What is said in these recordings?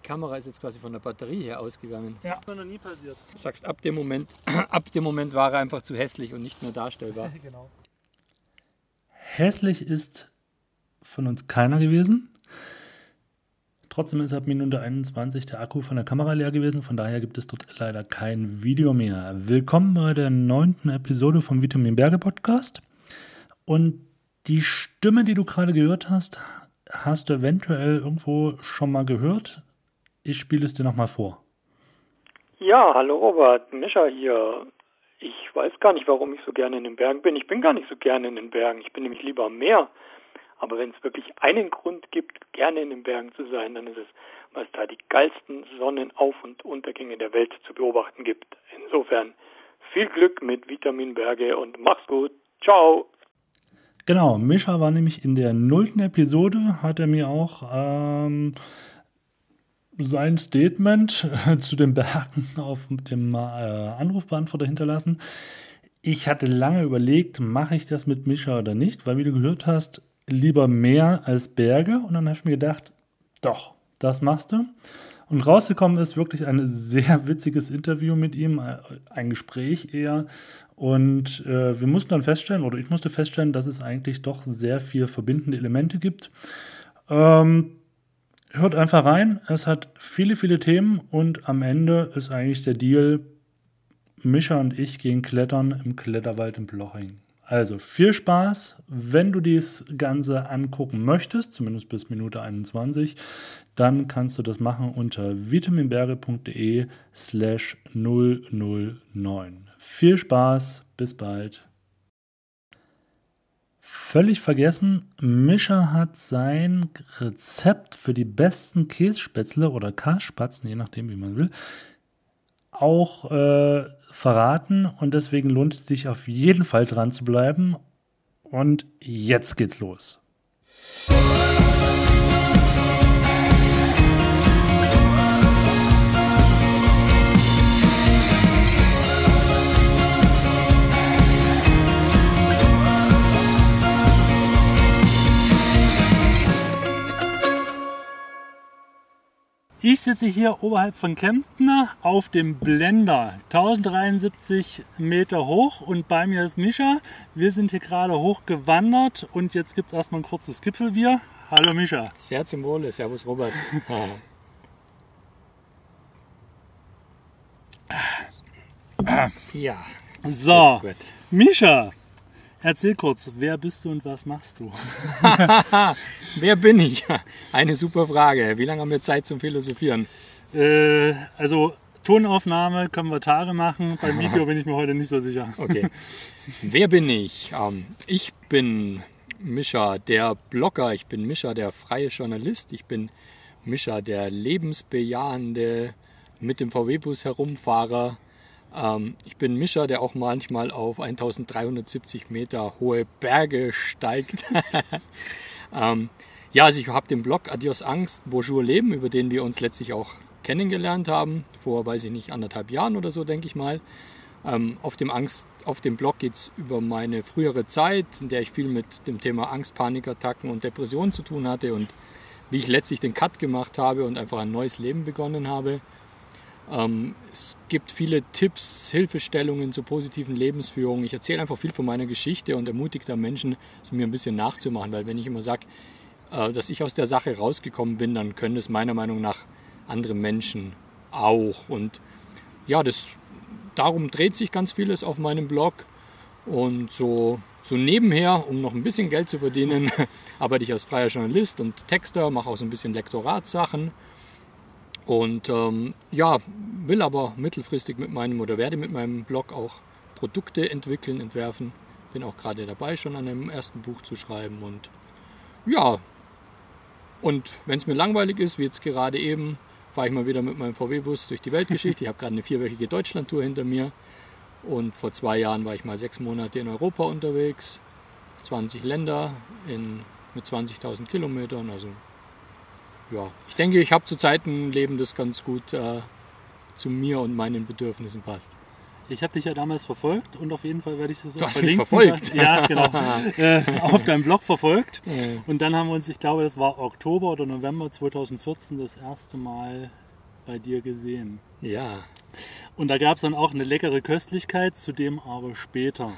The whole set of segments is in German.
Kamera ist jetzt quasi von der Batterie her ausgegangen. Ja, das ist mir noch nie passiert. Du sagst, ab dem Moment war er einfach zu hässlich und nicht mehr darstellbar. Genau. Hässlich ist von uns keiner gewesen. Trotzdem ist ab Minute 21 der Akku von der Kamera leer gewesen. Von daher gibt es dort leider kein Video mehr. Willkommen bei der 9. Episode vom Vitamin Berge Podcast. Und die Stimme, die du gerade gehört hast, hast du eventuell irgendwo schon mal gehört. Ich spiele es dir nochmal vor. Ja, hallo Robert, Mischa hier. Ich weiß gar nicht, warum ich so gerne in den Bergen bin. Ich bin gar nicht so gerne in den Bergen. Ich bin nämlich lieber am Meer. Aber wenn es wirklich einen Grund gibt, gerne in den Bergen zu sein, dann ist es, weil es da die geilsten Sonnenauf- und Untergänge der Welt zu beobachten gibt. Insofern viel Glück mit Vitamin Berge und mach's gut. Ciao. Genau, Mischa war nämlich in der 0. Episode, hat er mir auch sein Statement zu den Bergen auf dem Anrufbeantworter hinterlassen. Ich hatte lange überlegt, mache ich das mit Mischa oder nicht, weil wie du gehört hast, lieber Meer als Berge. Und dann habe ich mir gedacht, doch, das machst du. Und rausgekommen ist wirklich ein sehr witziges Interview mit ihm, ein Gespräch eher. Und wir mussten dann feststellen, oder ich musste feststellen, dass es eigentlich doch sehr viel verbindende Elemente gibt. Hört einfach rein, es hat viele, viele Themen und am Ende ist eigentlich der Deal, Mischa und ich gehen klettern im Kletterwald in Bloching. Also viel Spaß, wenn du das Ganze angucken möchtest, zumindest bis Minute 21, dann kannst du das machen unter vitaminberge.de/009. Viel Spaß, bis bald. Völlig vergessen, Mischa hat sein Rezept für die besten Kässpätzle oder Kasspatzen, je nachdem wie man will, auch verraten und deswegen lohnt es sich auf jeden Fall dran zu bleiben. Und jetzt geht's los. Ich sitze hier oberhalb von Kempten auf dem Blender, 1073 Meter hoch und bei mir ist Mischa. Wir sind hier gerade hochgewandert und jetzt gibt es erstmal ein kurzes Gipfelbier. Hallo Mischa. Sehr zum Wohle, servus Robert. Ja, So, ist gut. Mischa, erzähl kurz, wer bist du und was machst du? Wer bin ich? Eine super Frage. Wie lange haben wir Zeit zum Philosophieren? Also Tonaufnahme können wir Tage machen, beim Video bin ich mir heute nicht so sicher. Okay. Wer bin ich? Ich bin Mischa, der Blogger. Ich bin Mischa, der freie Journalist. Ich bin Mischa, der lebensbejahende, mit dem VW-Bus herumfahrer. Ich bin Mischa, der auch manchmal auf 1370 Meter hohe Berge steigt. Ja, also ich habe den Blog Adios Angst, Bonjour Leben, über den wir uns letztlich auch kennengelernt haben, vor, weiß ich nicht, 1,5 Jahren oder so, denke ich mal. Auf dem Blog geht es über meine frühere Zeit, in der ich viel mit dem Thema Angst, Panikattacken und Depressionen zu tun hatte und wie ich letztlich den Cut gemacht habe und einfach ein neues Leben begonnen habe. Es gibt viele Tipps, Hilfestellungen zur positiven Lebensführung. Ich erzähle einfach viel von meiner Geschichte und ermutige da Menschen, es mir ein bisschen nachzumachen, weil wenn ich immer sage, dass ich aus der Sache rausgekommen bin, dann können es meiner Meinung nach andere Menschen auch. Und ja, darum dreht sich ganz vieles auf meinem Blog. Und so nebenher, um noch ein bisschen Geld zu verdienen, arbeite ich als freier Journalist und Texter, mache auch so ein bisschen Lektoratssachen. Und will aber mittelfristig werde mit meinem Blog auch Produkte entwerfen. Bin auch gerade dabei, schon an einem ersten Buch zu schreiben. Und ja, und wenn es mir langweilig ist, wie jetzt gerade eben, fahre ich mal wieder mit meinem VW-Bus durch die Weltgeschichte. Ich habe gerade eine 4-wöchige Deutschlandtour hinter mir. Und vor 2 Jahren war ich mal 6 Monate in Europa unterwegs. 20 Länder mit 20.000 Kilometern. Also ja, ich denke, ich habe zurzeit ein Leben, das ganz gut zu mir und meinen Bedürfnissen passt. Ich habe dich ja damals verfolgt und auf jeden Fall werde ich das auch Du hast mich verlinken. verfolgt? Ja, genau. Auf deinem Blog verfolgt. Und dann haben wir uns, ich glaube, das war Oktober oder November 2014, das erste Mal bei dir gesehen. Ja. Und da gab es dann auch eine leckere Köstlichkeit, zu dem aber später.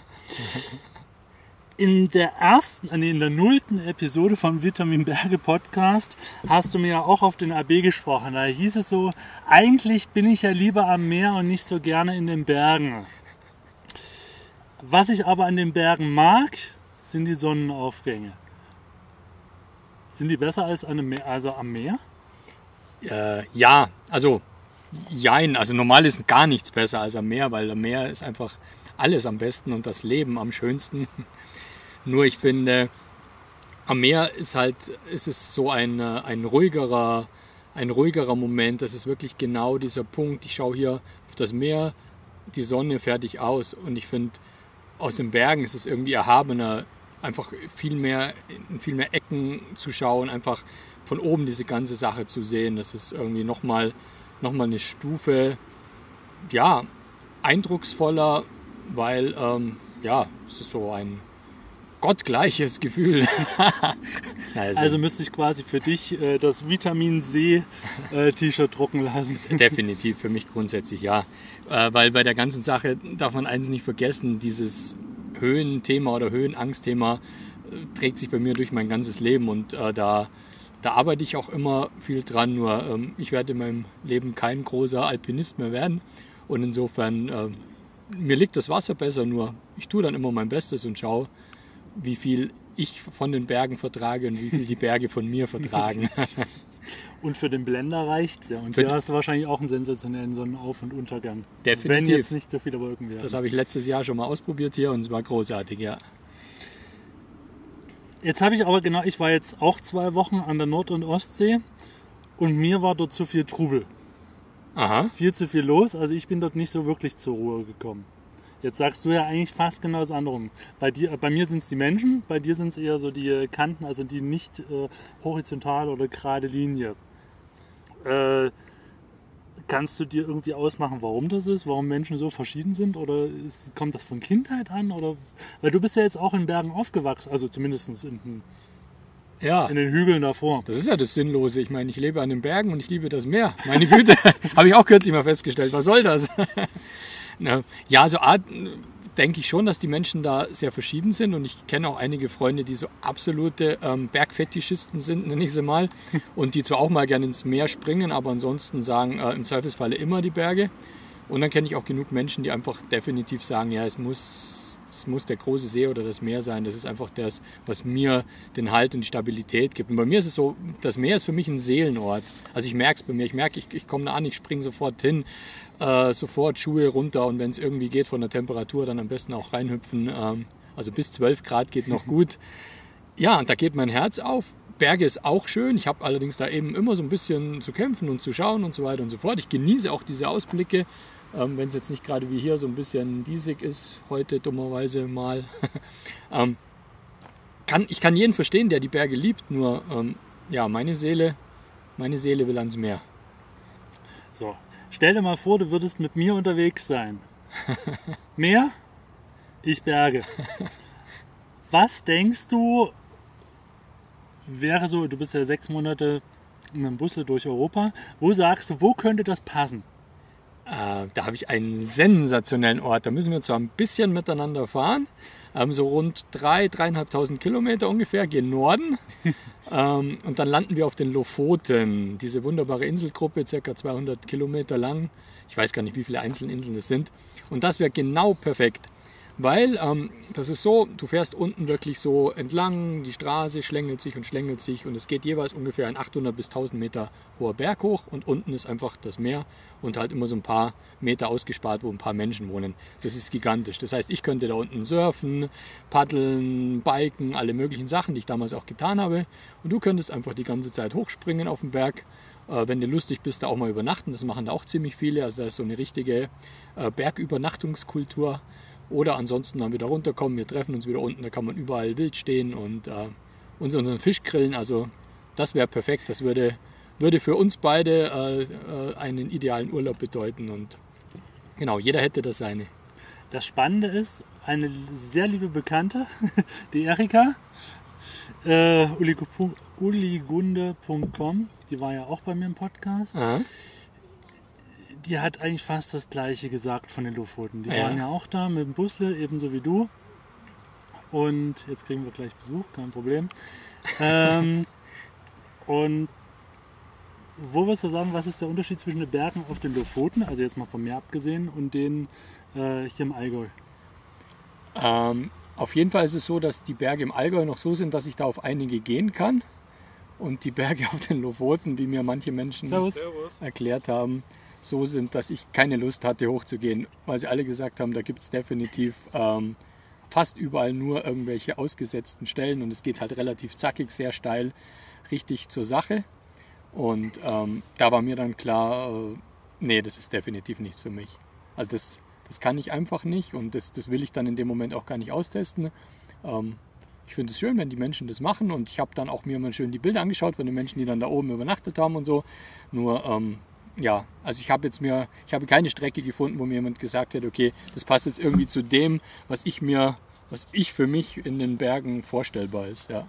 In der 0. Episode vom Vitamin Berge Podcast hast du mir ja auch auf den AB gesprochen. Da hieß es so, eigentlich bin ich ja lieber am Meer und nicht so gerne in den Bergen. Was ich aber an den Bergen mag, sind die Sonnenaufgänge. Sind die besser als am Meer? Ja, also jein. Also normal ist gar nichts besser als am Meer, weil am Meer ist einfach alles am besten und das Leben am schönsten. Nur ich finde, am Meer ist es so ein ruhigerer Moment. Das ist wirklich genau dieser Punkt. Ich schaue hier auf das Meer, die Sonne fertig aus. Und ich finde, aus den Bergen ist es irgendwie erhabener, einfach viel mehr Ecken zu schauen, einfach von oben diese ganze Sache zu sehen. Das ist irgendwie nochmal eine Stufe, ja, eindrucksvoller, weil, es ist so ein gottgleiches Gefühl. Also müsste ich quasi für dich das Vitamin C T-Shirt drucken lassen. Definitiv, für mich grundsätzlich ja. Weil bei der ganzen Sache darf man eins nicht vergessen, dieses Höhenthema oder Höhenangstthema trägt sich bei mir durch mein ganzes Leben und da arbeite ich auch immer viel dran, nur ich werde in meinem Leben kein großer Alpinist mehr werden und insofern mir liegt das Wasser besser, nur ich tue dann immer mein Bestes und schaue, wie viel ich von den Bergen vertrage und wie viel die Berge von mir vertragen. Und für den Blender reicht's ja. Und hier hast du wahrscheinlich auch einen sensationellen Sonnenauf- und Untergang. Definitiv. Wenn jetzt nicht so viele Wolken wären. Das habe ich letztes Jahr schon mal ausprobiert hier und es war großartig, ja. Jetzt habe ich aber ich war jetzt auch 2 Wochen an der Nord- und Ostsee und mir war dort zu viel Trubel. Aha. Viel zu viel los, also ich bin dort nicht so wirklich zur Ruhe gekommen. Jetzt sagst du ja eigentlich fast genau das andere. Bei mir sind es die Menschen, bei dir sind es eher so die Kanten, also die nicht horizontal oder gerade Linie. Kannst du dir irgendwie ausmachen, warum das ist, warum Menschen so verschieden sind? Oder kommt das von Kindheit an? Oder, weil du bist ja jetzt auch in Bergen aufgewachsen, also zumindest in den Hügeln davor. Das ist ja das Sinnlose. Ich meine, ich lebe an den Bergen und ich liebe das Meer. Meine Güte, habe ich auch kürzlich mal festgestellt. Was soll das? Ja, also denke ich schon, dass die Menschen da sehr verschieden sind und ich kenne auch einige Freunde, die so absolute Bergfetischisten sind, nenne ich sie mal, und die zwar auch mal gerne ins Meer springen, aber ansonsten sagen im Zweifelsfalle immer die Berge. Und dann kenne ich auch genug Menschen, die einfach definitiv sagen, ja, es muss der große See oder das Meer sein. Das ist einfach das, was mir den Halt und die Stabilität gibt. Und bei mir ist es so, das Meer ist für mich ein Seelenort. Also ich merke es bei mir. Ich komme da an, ich springe sofort hin, sofort Schuhe runter und wenn es irgendwie geht von der Temperatur, dann am besten auch reinhüpfen. Also bis 12 Grad geht noch gut. Ja, und da geht mein Herz auf. Berge ist auch schön. Ich habe allerdings da eben immer so ein bisschen zu kämpfen und zu schauen und so weiter und so fort. Ich genieße auch diese Ausblicke. Wenn es jetzt nicht gerade wie hier so ein bisschen diesig ist, heute dummerweise mal. Ich kann jeden verstehen, der die Berge liebt, nur meine Seele will ans Meer. So, stell dir mal vor, du würdest mit mir unterwegs sein. Meer, ich Berge. Was denkst du, wäre so, du bist ja 6 Monate mit dem Bus durch Europa, wo sagst du, wo könnte das passen? Da habe ich einen sensationellen Ort. Da müssen wir zwar ein bisschen miteinander fahren, so rund 3.500 Kilometer ungefähr, gehen Norden. Und dann landen wir auf den Lofoten, diese wunderbare Inselgruppe, ca. 200 Kilometer lang. Ich weiß gar nicht, wie viele einzelne Inseln es sind. Und das wäre genau perfekt. Weil das ist so, du fährst unten wirklich so entlang, die Straße schlängelt sich und es geht jeweils ungefähr ein 800 bis 1000 Meter hoher Berg hoch und unten ist einfach das Meer und halt immer so ein paar Meter ausgespart, wo ein paar Menschen wohnen. Das ist gigantisch. Das heißt, ich könnte da unten surfen, paddeln, biken, alle möglichen Sachen, die ich damals auch getan habe. Und du könntest einfach die ganze Zeit hochspringen auf den Berg. Wenn du lustig bist, da auch mal übernachten. Das machen da auch ziemlich viele. Also da ist so eine richtige Bergübernachtungskultur. Oder ansonsten dann wieder runterkommen, wir treffen uns wieder unten, da kann man überall wild stehen und unseren Fisch grillen. Also das wäre perfekt, das würde für uns beide einen idealen Urlaub bedeuten. Und genau, jeder hätte das seine. Das Spannende ist, eine sehr liebe Bekannte, die Erika, uligunde.com, die war ja auch bei mir im Podcast. Aha. Die hat eigentlich fast das Gleiche gesagt von den Lofoten. Die waren ja auch da mit dem Busle, ebenso wie du. Und jetzt kriegen wir gleich Besuch, kein Problem. Und wo würdest du sagen, was ist der Unterschied zwischen den Bergen auf den Lofoten, also jetzt mal vom Meer abgesehen, und den hier im Allgäu? Auf jeden Fall ist es so, dass die Berge im Allgäu noch so sind, dass ich da auf einige gehen kann. Und die Berge auf den Lofoten, wie mir manche Menschen erklärt haben, so sind, dass ich keine Lust hatte hochzugehen. Weil sie alle gesagt haben, da gibt es definitiv fast überall nur irgendwelche ausgesetzten Stellen. Und es geht halt relativ zackig, sehr steil, richtig zur Sache. Und da war mir dann klar, nee, das ist definitiv nichts für mich. Also das kann ich einfach nicht und das will ich dann in dem Moment auch gar nicht austesten. Ich finde es schön, wenn die Menschen das machen und ich habe dann auch mir mal schön die Bilder angeschaut von den Menschen, die dann da oben übernachtet haben und so. Nur, also ich habe keine Strecke gefunden, wo mir jemand gesagt hat, okay, das passt jetzt irgendwie zu dem, was ich für mich in den Bergen vorstellbar ist, ja.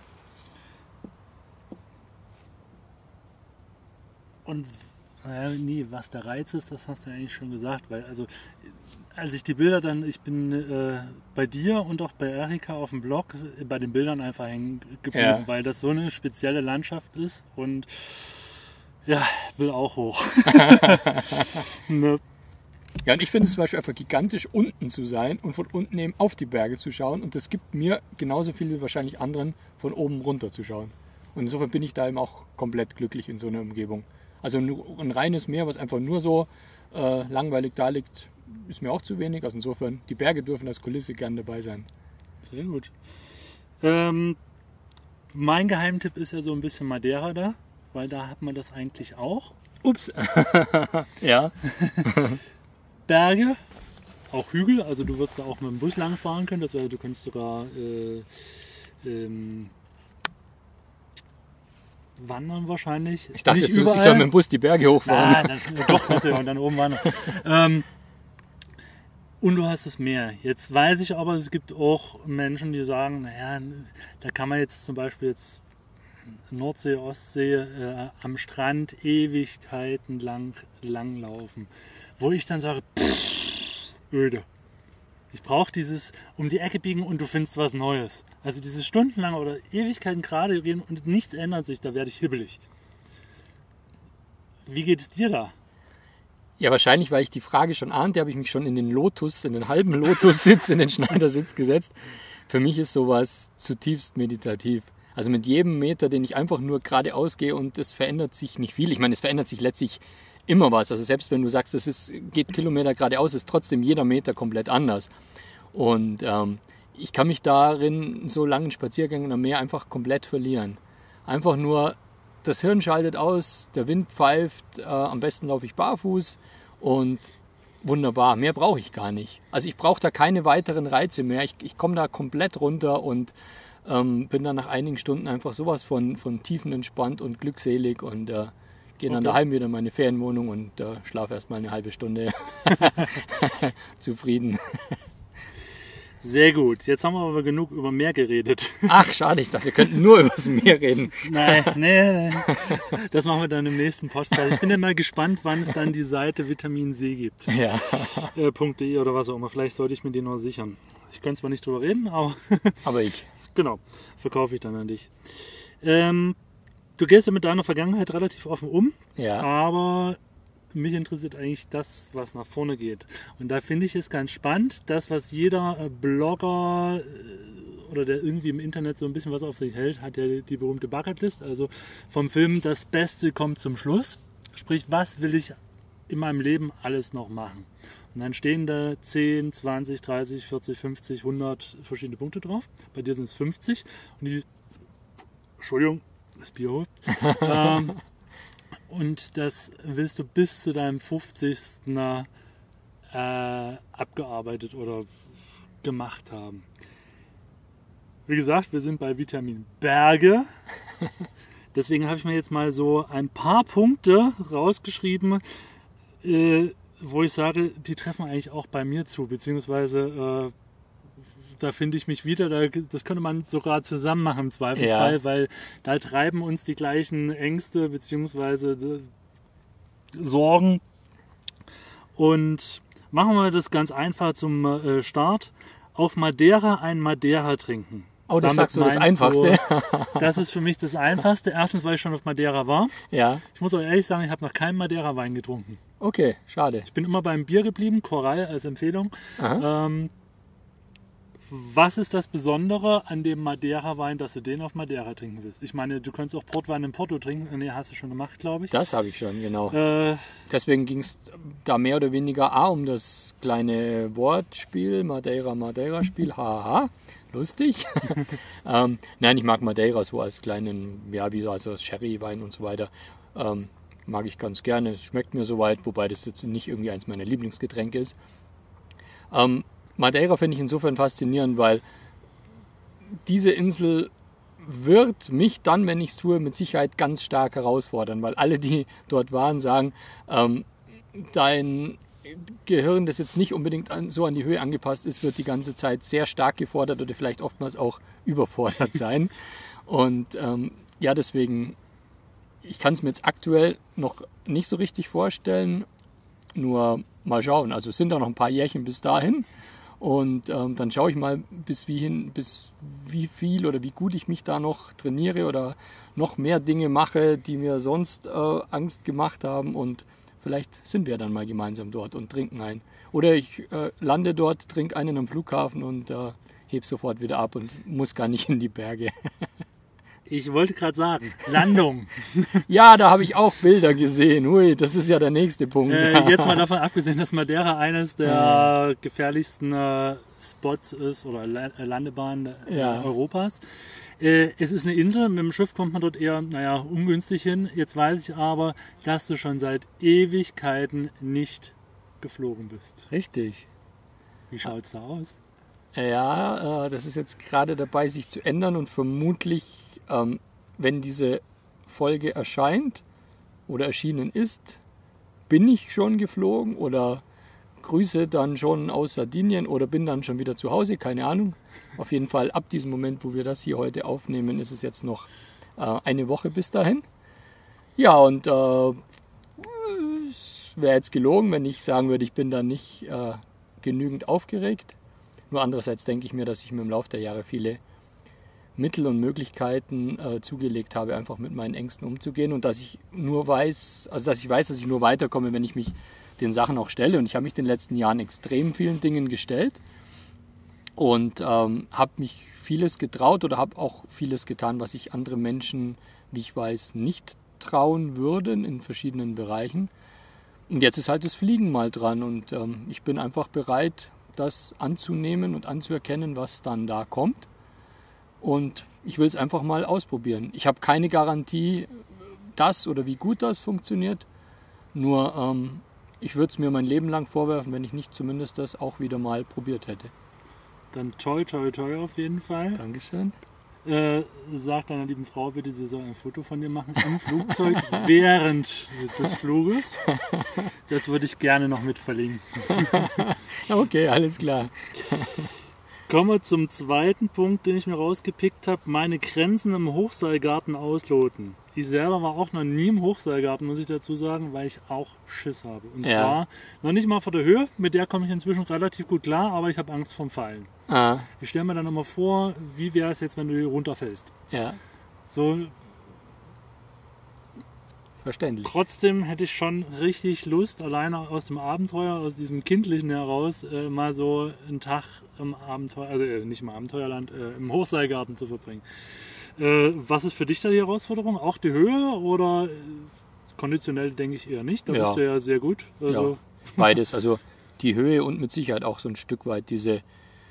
Und was der Reiz ist, das hast du ja eigentlich schon gesagt, weil als ich die Bilder dann, ich bin bei dir und auch bei Erika auf dem Blog bei den Bildern einfach hängen geblieben, weil das so eine spezielle Landschaft ist und ja, will auch hoch. Ne? Ja, und ich finde es zum Beispiel einfach gigantisch, unten zu sein und von unten eben auf die Berge zu schauen und das gibt mir genauso viel wie wahrscheinlich anderen, von oben runter zu schauen. Und insofern bin ich da eben auch komplett glücklich in so einer Umgebung. Also ein reines Meer, was einfach nur so langweilig da liegt, ist mir auch zu wenig. Also insofern, die Berge dürfen als Kulisse gern dabei sein. Sehr gut. Mein Geheimtipp ist ja so ein bisschen Madeira da, weil da hat man das eigentlich auch. Ups. Ja. Berge, auch Hügel, also du wirst da auch mit dem Bus lang fahren können. Das heißt, du kannst sogar wandern wahrscheinlich. Ich dachte, ich soll mit dem Bus die Berge hochfahren. Nein, doch, kannst du ja und dann oben wandern. Und du hast das Meer. Jetzt weiß ich aber, es gibt auch Menschen, die sagen, naja, da kann man jetzt zum Beispiel jetzt Nordsee, Ostsee, am Strand Ewigkeiten lang laufen. Wo ich dann sage, öde. Ich brauche dieses um die Ecke biegen und du findest was Neues. Also dieses stundenlange oder Ewigkeiten gerade gehen und nichts ändert sich, da werde ich hibbelig. Wie geht es dir da? Ja, wahrscheinlich, weil ich die Frage schon ahnte, habe ich mich schon in den halben Lotus-Sitz, in den Schneidersitz gesetzt. Für mich ist sowas zutiefst meditativ. Also mit jedem Meter, den ich einfach nur geradeaus gehe und es verändert sich nicht viel. Ich meine, es verändert sich letztlich immer was. Also selbst wenn du sagst, geht Kilometer geradeaus, ist trotzdem jeder Meter komplett anders. Und ich kann mich darin so langen Spaziergängen am Meer einfach komplett verlieren. Einfach nur, das Hirn schaltet aus, der Wind pfeift, am besten laufe ich barfuß und wunderbar, mehr brauche ich gar nicht. Also ich brauche da keine weiteren Reize mehr. Ich komme da komplett runter und bin dann nach einigen Stunden einfach sowas von tiefenentspannt und glückselig und gehe dann daheim wieder in meine Ferienwohnung und schlafe erstmal eine halbe Stunde zufrieden. Sehr gut. Jetzt haben wir aber genug über Meer geredet. Ach, schade, ich dachte, wir könnten nur über das Meer reden. Nein. Das machen wir dann im nächsten Podcast. Ich bin ja mal gespannt, wann es dann die Seite Vitamin C gibt. Ja. .de oder was auch immer. Vielleicht sollte ich mir die noch sichern. Ich könnte zwar nicht drüber reden, aber... Aber ich. Genau. Verkaufe ich dann an dich. Du gehst ja mit deiner Vergangenheit relativ offen um. Ja. Aber... mich interessiert eigentlich das, was nach vorne geht. Und da finde ich es ganz spannend, das, was jeder Blogger oder der irgendwie im Internet so ein bisschen was auf sich hält, hat ja die berühmte Bucketlist. Also vom Film das Beste kommt zum Schluss. Sprich, was will ich in meinem Leben alles noch machen? Und dann stehen da 10, 20, 30, 40, 50, 100 verschiedene Punkte drauf. Bei dir sind es 50. Und die... Entschuldigung, das Bier holt. Und das willst du bis zu deinem 50. Abgearbeitet oder gemacht haben. Wie gesagt, wir sind bei Vitamin Berge. Deswegen habe ich mir jetzt mal so ein paar Punkte rausgeschrieben, wo ich sage, die treffen eigentlich auch bei mir zu, beziehungsweise da finde ich mich wieder, das könnte man sogar zusammen machen im Zweifelsfall, weil da treiben uns die gleichen Ängste beziehungsweise Sorgen. Und machen wir das ganz einfach zum Start. Auf Madeira ein Madeira trinken. Oh, das sagst du, das Einfachste. Das ist für mich das Einfachste. Erstens, weil ich schon auf Madeira war. Ja. Ich muss auch ehrlich sagen, ich habe noch keinen Madeira-Wein getrunken. Okay, schade. Ich bin immer beim Bier geblieben, Korall als Empfehlung. Was ist das Besondere an dem Madeira-Wein, dass du den auf Madeira trinken willst? Ich meine, du könntest auch Portwein in Porto trinken. Nee, hast du schon gemacht, glaube ich. Das habe ich schon, genau. Deswegen ging es da mehr oder weniger um das kleine Wortspiel, Madeira-Spiel, haha, lustig. Nein, ich mag Madeira so als kleinen, ja, wie also als Sherry-Wein und so weiter. Mag ich ganz gerne. Es schmeckt mir soweit, wobei das jetzt nicht irgendwie eins meiner Lieblingsgetränke ist. Madeira finde ich insofern faszinierend, weil diese Insel wird mich dann, wenn ich es tue, mit Sicherheit ganz stark herausfordern, weil alle, die dort waren, sagen, dein Gehirn, das jetzt nicht unbedingt so an die Höhe angepasst ist, wird die ganze Zeit sehr stark gefordert oder vielleicht oftmals auch überfordert sein. Und ja, deswegen, ich kann es mir jetzt aktuell noch nicht so richtig vorstellen, nur mal schauen. Also es sind da noch ein paar Jährchen bis dahin. Und dann schaue ich mal, bis wie viel oder wie gut ich mich da noch trainiere oder noch mehr Dinge mache, die mir sonst Angst gemacht haben. Und vielleicht sind wir dann mal gemeinsam dort und trinken einen. Oder ich lande dort, trinke einen am Flughafen und heb sofort wieder ab und muss gar nicht in die Berge. Ich wollte gerade sagen, Landung. Ja, da habe ich auch Bilder gesehen. Hui, das ist ja der nächste Punkt. Jetzt mal davon abgesehen, dass Madeira eines der gefährlichsten Spots ist oder Landebahnen Europas. Es ist eine Insel, mit dem Schiff kommt man dort eher, ungünstig hin. Jetzt weiß ich aber, dass du schon seit Ewigkeiten nicht geflogen bist. Richtig. Wie schaut es da aus? Ja, das ist jetzt gerade dabei, sich zu ändern und vermutlich, wenn diese Folge erscheint oder erschienen ist, bin ich schon geflogen oder grüße dann schon aus Sardinien oder bin dann schon wieder zu Hause, keine Ahnung. Auf jeden Fall ab diesem Moment, wo wir das hier heute aufnehmen, ist es jetzt noch eine Woche bis dahin. Ja, und es wäre jetzt gelogen, wenn ich sagen würde, ich bin da nicht genügend aufgeregt. Nur andererseits denke ich mir, dass ich mir im Laufe der Jahre viele Mittel und Möglichkeiten zugelegt habe, einfach mit meinen Ängsten umzugehen und dass ich weiß, dass ich nur weiterkomme, wenn ich mich den Sachen auch stelle. Und ich habe mich in den letzten Jahren extrem vielen Dingen gestellt und habe mich vieles getraut oder habe auch vieles getan, was ich andere Menschen, wie ich weiß, nicht trauen würden in verschiedenen Bereichen. Und jetzt ist halt das Fliegen mal dran und ich bin einfach bereit, das anzunehmen und anzuerkennen, was dann da kommt. Und ich will es einfach mal ausprobieren. Ich habe keine Garantie, dass oder wie gut das funktioniert. Nur ich würde es mir mein Leben lang vorwerfen, wenn ich nicht zumindest das auch wieder mal probiert hätte. Dann toi, toi, toi auf jeden Fall. Dankeschön. Sag deiner lieben Frau bitte, sie soll ein Foto von dir machen im Flugzeug während des Fluges. Das würde ich gerne noch mit verlinken. Okay, alles klar. Kommen wir zum zweiten Punkt, den ich mir rausgepickt habe. Meine Grenzen im Hochseilgarten ausloten. Ich selber war auch noch nie im Hochseilgarten, muss ich dazu sagen, weil ich auch Schiss habe. Und zwar noch nicht mal vor der Höhe, mit der komme ich inzwischen relativ gut klar, aber ich habe Angst vorm Fallen. Ich stelle mir dann immer vor, wie wäre es jetzt, wenn du runterfällst. Ja. So. Verständlich. Trotzdem hätte ich schon richtig Lust, alleine aus dem Abenteuer, aus diesem Kindlichen heraus, mal so einen Tag im Abenteuer, also nicht im Abenteuerland, im Hochseilgarten zu verbringen. Was ist für dich da die Herausforderung? Auch die Höhe oder konditionell denke ich eher nicht? Da bist du ja sehr gut. Also ja, beides. Also die Höhe und mit Sicherheit auch so ein Stück weit diese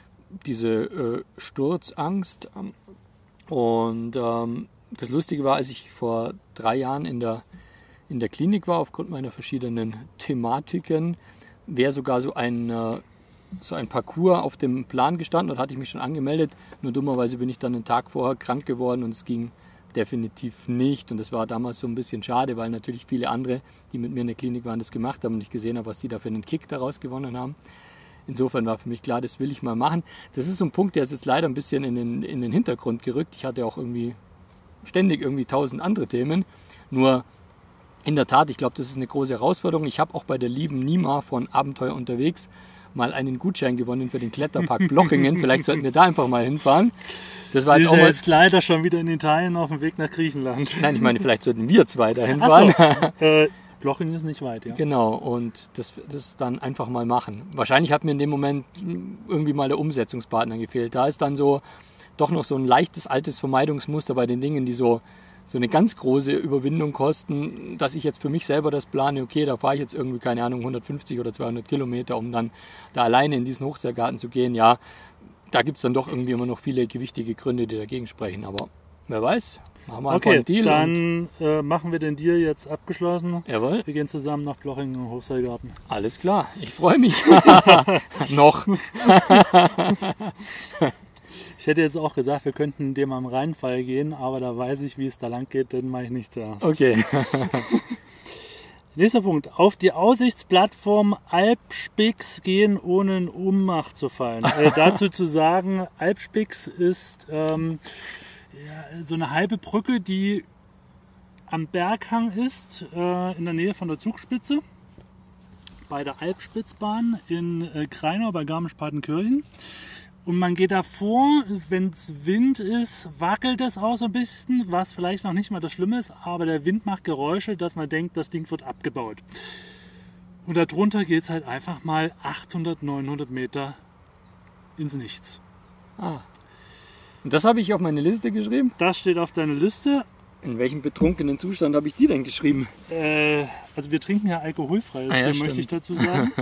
Sturzangst. Und das Lustige war, als ich vor 3 Jahren in der Klinik war, aufgrund meiner verschiedenen Thematiken, wäre sogar so ein Parcours auf dem Plan gestanden und hatte ich mich schon angemeldet. Nur dummerweise bin ich dann einen Tag vorher krank geworden und es ging definitiv nicht. Und das war damals so ein bisschen schade, weil natürlich viele andere, die mit mir in der Klinik waren, das gemacht haben und ich gesehen habe, was die da für einen Kick daraus gewonnen haben. Insofern war für mich klar, das will ich mal machen. Das ist so ein Punkt, der ist jetzt leider ein bisschen in den Hintergrund gerückt. Ich hatte auch ständig 1000 andere Themen. Nur in der Tat, ich glaube, das ist eine große Herausforderung. Ich habe auch bei der lieben Nima von Abenteuer unterwegs mal einen Gutschein gewonnen für den Kletterpark Blochingen. Vielleicht sollten wir da einfach mal hinfahren. Das war jetzt leider schon wieder in Italien auf dem Weg nach Griechenland. Nein, ich meine, vielleicht sollten wir zwei da hinfahren. Blochingen ist nicht weit, ja. Genau, und das dann einfach mal machen. Wahrscheinlich hat mir in dem Moment irgendwie mal der Umsetzungspartner gefehlt. Da ist dann doch noch so ein leichtes altes Vermeidungsmuster bei den Dingen, die so eine ganz große Überwindung kosten, dass ich jetzt für mich selber das plane, okay, da fahre ich jetzt irgendwie, keine Ahnung, 150 oder 200 Kilometer, um dann da alleine in diesen Hochseilgarten zu gehen. Ja, da gibt es dann doch irgendwie immer noch viele gewichtige Gründe, die dagegen sprechen, aber wer weiß, machen wir einfach einen Deal. Dann machen wir den Deal jetzt abgeschlossen. Jawohl. Wir gehen zusammen nach Blochingen im Hochseilgarten. Alles klar, ich freue mich. Noch. Ich hätte jetzt auch gesagt, wir könnten dem am Rheinfall gehen, aber da weiß ich, wie es da lang geht, den mache ich nicht zuerst. Okay. Nächster Punkt. Auf die Aussichtsplattform Alpspix gehen, ohne in Ohnmacht zu fallen. Dazu zu sagen, Alpspix ist so eine halbe Brücke, die am Berghang ist, in der Nähe von der Zugspitze, bei der Alpspitzbahn in Kreinau bei Garmisch-Partenkirchen. Und man geht davor, wenn es Wind ist, wackelt es auch so ein bisschen, was vielleicht noch nicht mal das Schlimme ist, aber der Wind macht Geräusche, dass man denkt, das Ding wird abgebaut. Und darunter geht es halt einfach mal 800, 900 Meter ins Nichts. Ah. Und das habe ich auf meine Liste geschrieben? Das steht auf deiner Liste. In welchem betrunkenen Zustand habe ich die denn geschrieben? Also wir trinken ja alkoholfrei, das möchte ich dazu sagen.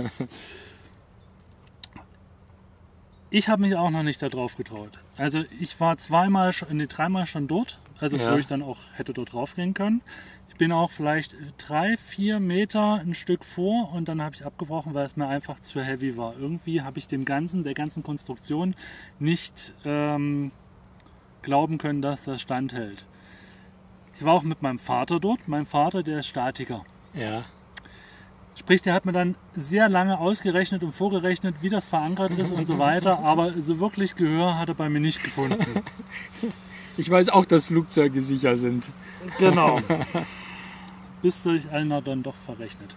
Ich habe mich auch noch nicht darauf getraut. Also ich war dreimal schon dort, wo ich dann auch hätte dort drauf gehen können. Ich bin auch vielleicht 3-4 Meter ein Stück vor und dann habe ich abgebrochen, weil es mir einfach zu heavy war. Irgendwie habe ich der ganzen Konstruktion nicht glauben können, dass das standhält. Ich war auch mit meinem Vater dort. Mein Vater, der ist Statiker. Ja. Sprich, der hat mir dann sehr lange ausgerechnet und vorgerechnet, wie das verankert ist und so weiter. Aber so wirklich Gehör hat er bei mir nicht gefunden. Ich weiß auch, dass Flugzeuge sicher sind. Genau. Bis sich einer dann doch verrechnet.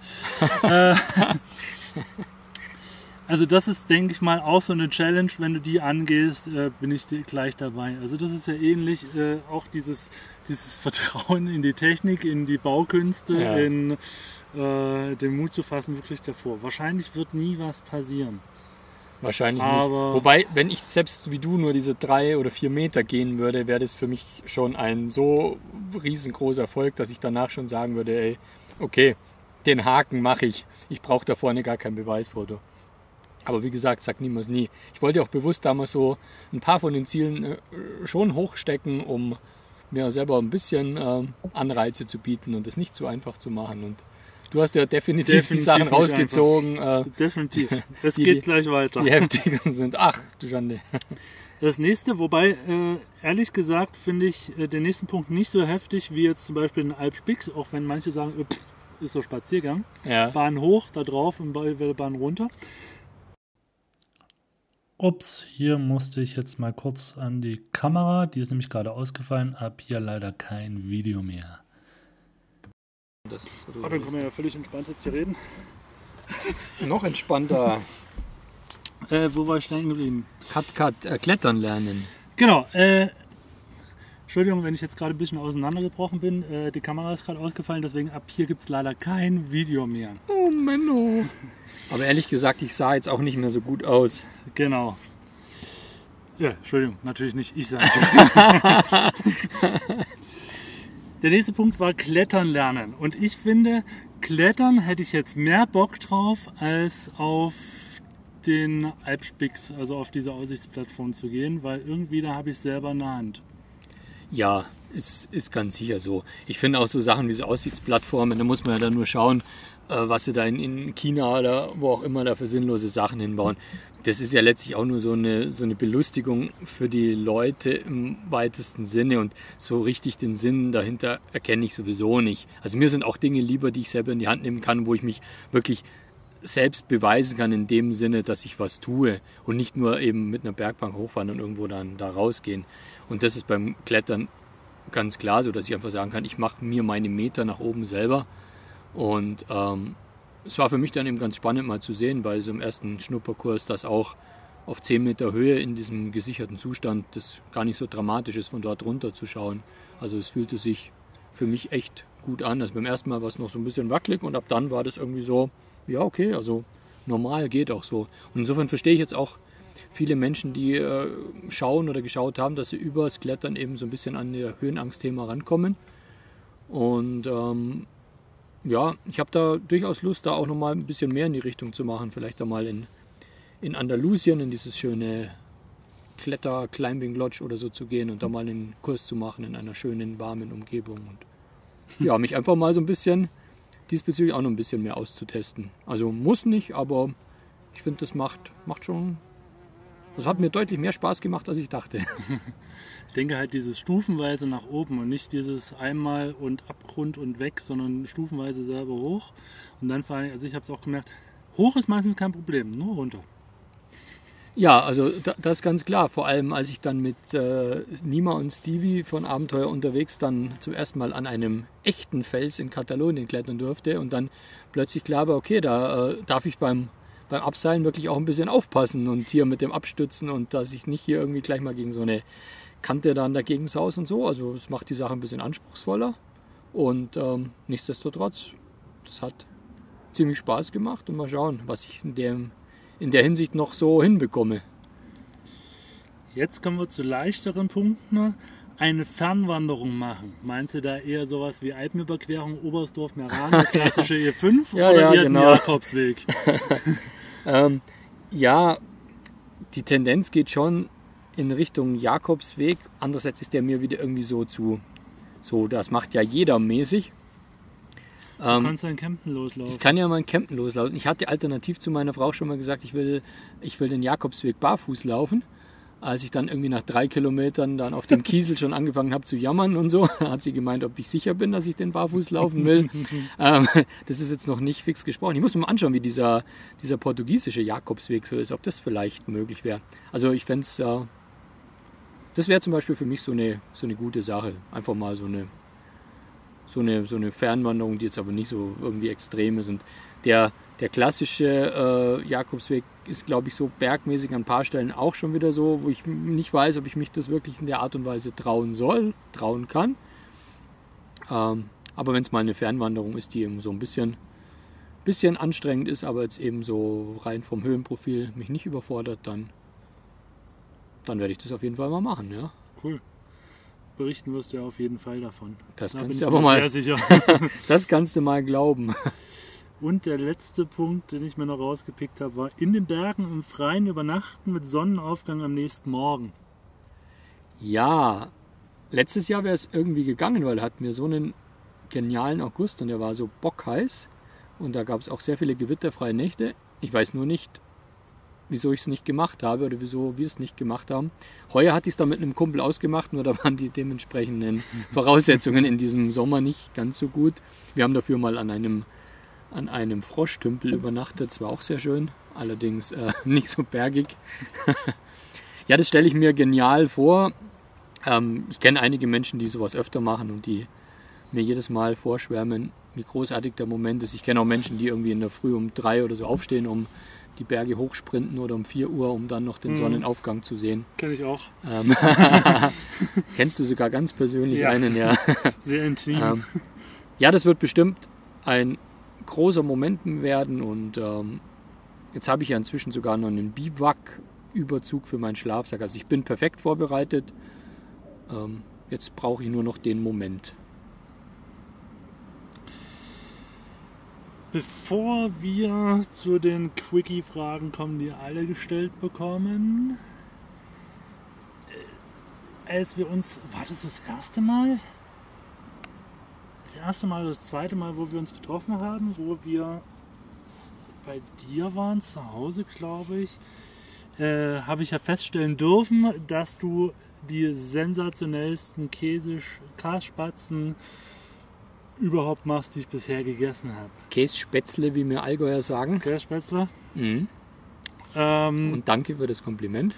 Also das ist, denke ich mal, auch so eine Challenge. Wenn du die angehst, bin ich gleich dabei. Also das ist ja ähnlich, auch dieses Vertrauen in die Technik, in die Baukünste, in den Mut zu fassen, wirklich davor. Wahrscheinlich wird nie was passieren. Wahrscheinlich nicht. Wobei, wenn ich selbst wie du nur diese 3 oder 4 Meter gehen würde, wäre das für mich schon ein so riesengroßer Erfolg, dass ich danach schon sagen würde, ey, okay, den Haken mache ich. Ich brauche da vorne gar kein Beweisfoto. Aber wie gesagt, sag niemals nie. Ich wollte auch bewusst damals so ein paar von den Zielen schon hochstecken, um mir selber ein bisschen Anreize zu bieten und es nicht so einfach zu machen. Und du hast ja definitiv die Sachen rausgezogen. Definitiv. Es geht gleich weiter. Die heftigsten sind. Ach, du Schande. Das nächste, wobei, ehrlich gesagt, finde ich den nächsten Punkt nicht so heftig wie jetzt zum Beispiel den Alpspix, auch wenn manche sagen, ist so Spaziergang. Ja. Bahn hoch, da drauf und Bahn runter. Ups, hier musste ich jetzt mal kurz an die Kamera. Die ist nämlich gerade ausgefallen. Ab hier leider kein Video mehr. Das ist dann können wir ja völlig entspannt jetzt hier reden. Noch entspannter. Wo war ich stehen geblieben? Klettern lernen. Genau. Entschuldigung, wenn ich jetzt gerade ein bisschen auseinandergebrochen bin. Die Kamera ist gerade ausgefallen, deswegen ab hier gibt es leider kein Video mehr. Oh Menno. Aber ehrlich gesagt, ich sah jetzt auch nicht mehr so gut aus. Genau. Ja, Entschuldigung, natürlich nicht ich sage. Der nächste Punkt war Klettern lernen. Und ich finde, Klettern hätte ich jetzt mehr Bock drauf, als auf den Alpspix, also auf diese Aussichtsplattform zu gehen, weil irgendwie da habe ich es selber in der Hand. Ja, ist ganz sicher so. Ich finde auch so Sachen wie so Aussichtsplattformen, da muss man ja dann nur schauen, was sie da in China oder wo auch immer da für sinnlose Sachen hinbauen. Das ist ja letztlich auch nur so eine Belustigung für die Leute im weitesten Sinne und so richtig den Sinn dahinter erkenne ich sowieso nicht. Also mir sind auch Dinge lieber, die ich selber in die Hand nehmen kann, wo ich mich wirklich selbst beweisen kann in dem Sinne, dass ich was tue und nicht nur eben mit einer Bergbank hochfahren und irgendwo dann da rausgehen. Und das ist beim Klettern ganz klar so, dass ich einfach sagen kann, ich mache mir meine Meter nach oben selber. Und es war für mich dann eben ganz spannend mal zu sehen bei so einem ersten Schnupperkurs, dass auch auf 10 Meter Höhe in diesem gesicherten Zustand das gar nicht so dramatisch ist, von dort runter zu schauen. Also es fühlte sich für mich echt gut an. Also beim ersten Mal war es noch so ein bisschen wackelig und ab dann war das irgendwie so, ja okay, also normal geht auch so. Und insofern verstehe ich jetzt auch viele Menschen, die schauen oder geschaut haben, dass sie übers Klettern eben so ein bisschen an ihr Höhenangstthema rankommen. Und ja, ich habe da durchaus Lust, da auch nochmal ein bisschen mehr in die Richtung zu machen. Vielleicht einmal in Andalusien, in dieses schöne Climbing Lodge oder so zu gehen und da mal einen Kurs zu machen in einer schönen, warmen Umgebung. Und ja, mich einfach mal so ein bisschen diesbezüglich auch noch ein bisschen mehr auszutesten. Also muss nicht, aber ich finde, das macht schon. Das hat mir deutlich mehr Spaß gemacht, als ich dachte. Ich denke halt dieses stufenweise nach oben und nicht dieses einmal und Abgrund und weg, sondern stufenweise selber hoch. Und dann vor allem, also ich habe es auch gemerkt, hoch ist meistens kein Problem, nur runter. Ja, also das ist ganz klar. Vor allem, als ich dann mit Nima und Stevie von Abenteuer unterwegs dann zum ersten Mal an einem echten Fels in Katalonien klettern durfte und dann plötzlich klar war, okay, da darf ich beim Abseilen wirklich auch ein bisschen aufpassen und hier mit dem Abstützen und dass ich nicht hier irgendwie gleich mal gegen so eine Kante dann dagegen saus und so. Also es macht die Sache ein bisschen anspruchsvoller und nichtsdestotrotz, das hat ziemlich Spaß gemacht und mal schauen, was ich in der Hinsicht noch so hinbekomme. Jetzt kommen wir zu leichteren Punkten. Eine Fernwanderung machen. Meinst du da eher sowas wie Alpenüberquerung, Oberstdorf, Meran, der klassische E5 ja, oder ja, eher genau. den Jakobsweg? Ja, die Tendenz geht schon in Richtung Jakobsweg. Andererseits ist der mir wieder irgendwie so das macht ja jeder mäßig. Du kannst ja in Kempten loslaufen. Ich kann ja mal in Kempten loslaufen. Ich hatte alternativ zu meiner Frau schon mal gesagt, ich will den Jakobsweg barfuß laufen. Als ich dann irgendwie nach 3 Kilometern dann auf dem Kiesel schon angefangen habe zu jammern und so, hat sie gemeint, ob ich sicher bin, dass ich den barfuß laufen will. Das ist jetzt noch nicht fix gesprochen. Ich muss mir mal anschauen, wie dieser portugiesische Jakobsweg so ist, ob das vielleicht möglich wäre. Also ich fände es, das wäre zum Beispiel für mich so eine gute Sache. Einfach mal so eine Fernwanderung, die jetzt aber nicht so irgendwie extrem ist. Und der klassische Jakobsweg ist, glaube ich, so bergmäßig an ein paar Stellen auch schon wieder so, wo ich nicht weiß, ob ich mich das wirklich in der Art und Weise trauen kann. Aber wenn es mal eine Fernwanderung ist, die eben so ein bisschen anstrengend ist, aber jetzt eben so rein vom Höhenprofil mich nicht überfordert, dann werde ich das auf jeden Fall mal machen, ja. Cool. Berichten wirst du ja auf jeden Fall davon. Das Da kannst bin du ich aber mir mal. sehr sicher. Das kannst du mal glauben. Und der letzte Punkt, den ich mir noch rausgepickt habe, war in den Bergen im Freien übernachten mit Sonnenaufgang am nächsten Morgen. Ja, letztes Jahr wäre es irgendwie gegangen, weil hatten wir so einen genialen August und der war so bockheiß und da gab es auch sehr viele gewitterfreie Nächte. Ich weiß nur nicht, wieso ich es nicht gemacht habe oder wieso wir es nicht gemacht haben. Heuer hatte ich es dann mit einem Kumpel ausgemacht, nur da waren die dementsprechenden Voraussetzungen in diesem Sommer nicht ganz so gut. Wir haben dafür mal an einem Froschtümpel übernachtet, das war auch sehr schön, allerdings nicht so bergig. Ja, das stelle ich mir genial vor. Ich kenne einige Menschen, die sowas öfter machen und die mir jedes Mal vorschwärmen, wie großartig der Moment ist. Ich kenne auch Menschen, die irgendwie in der Früh um 3 oder so aufstehen, um die Berge hochsprinten oder um 4 Uhr, um dann noch den Sonnenaufgang zu sehen. Kenne ich auch. Kennst du sogar ganz persönlich Ja. einen, ja. Sehr intim. Ja, das wird bestimmt ein großer Moment werden und jetzt habe ich ja inzwischen sogar noch einen Biwak-Überzug für meinen Schlafsack. Also ich bin perfekt vorbereitet. Jetzt brauche ich nur noch den Moment. Bevor wir zu den Quickie-Fragen kommen, die alle gestellt bekommen, als wir uns, war das erste Mal? das erste Mal oder das zweite Mal, wo wir uns getroffen haben, wo wir bei dir waren, zu Hause, glaube ich, habe ich ja feststellen dürfen, dass du die sensationellsten Kässpatzen überhaupt machst, die ich bisher gegessen habe. Kässpätzle, wie mir Allgäuer sagen. Kässpätzle. Mhm. Und danke für das Kompliment.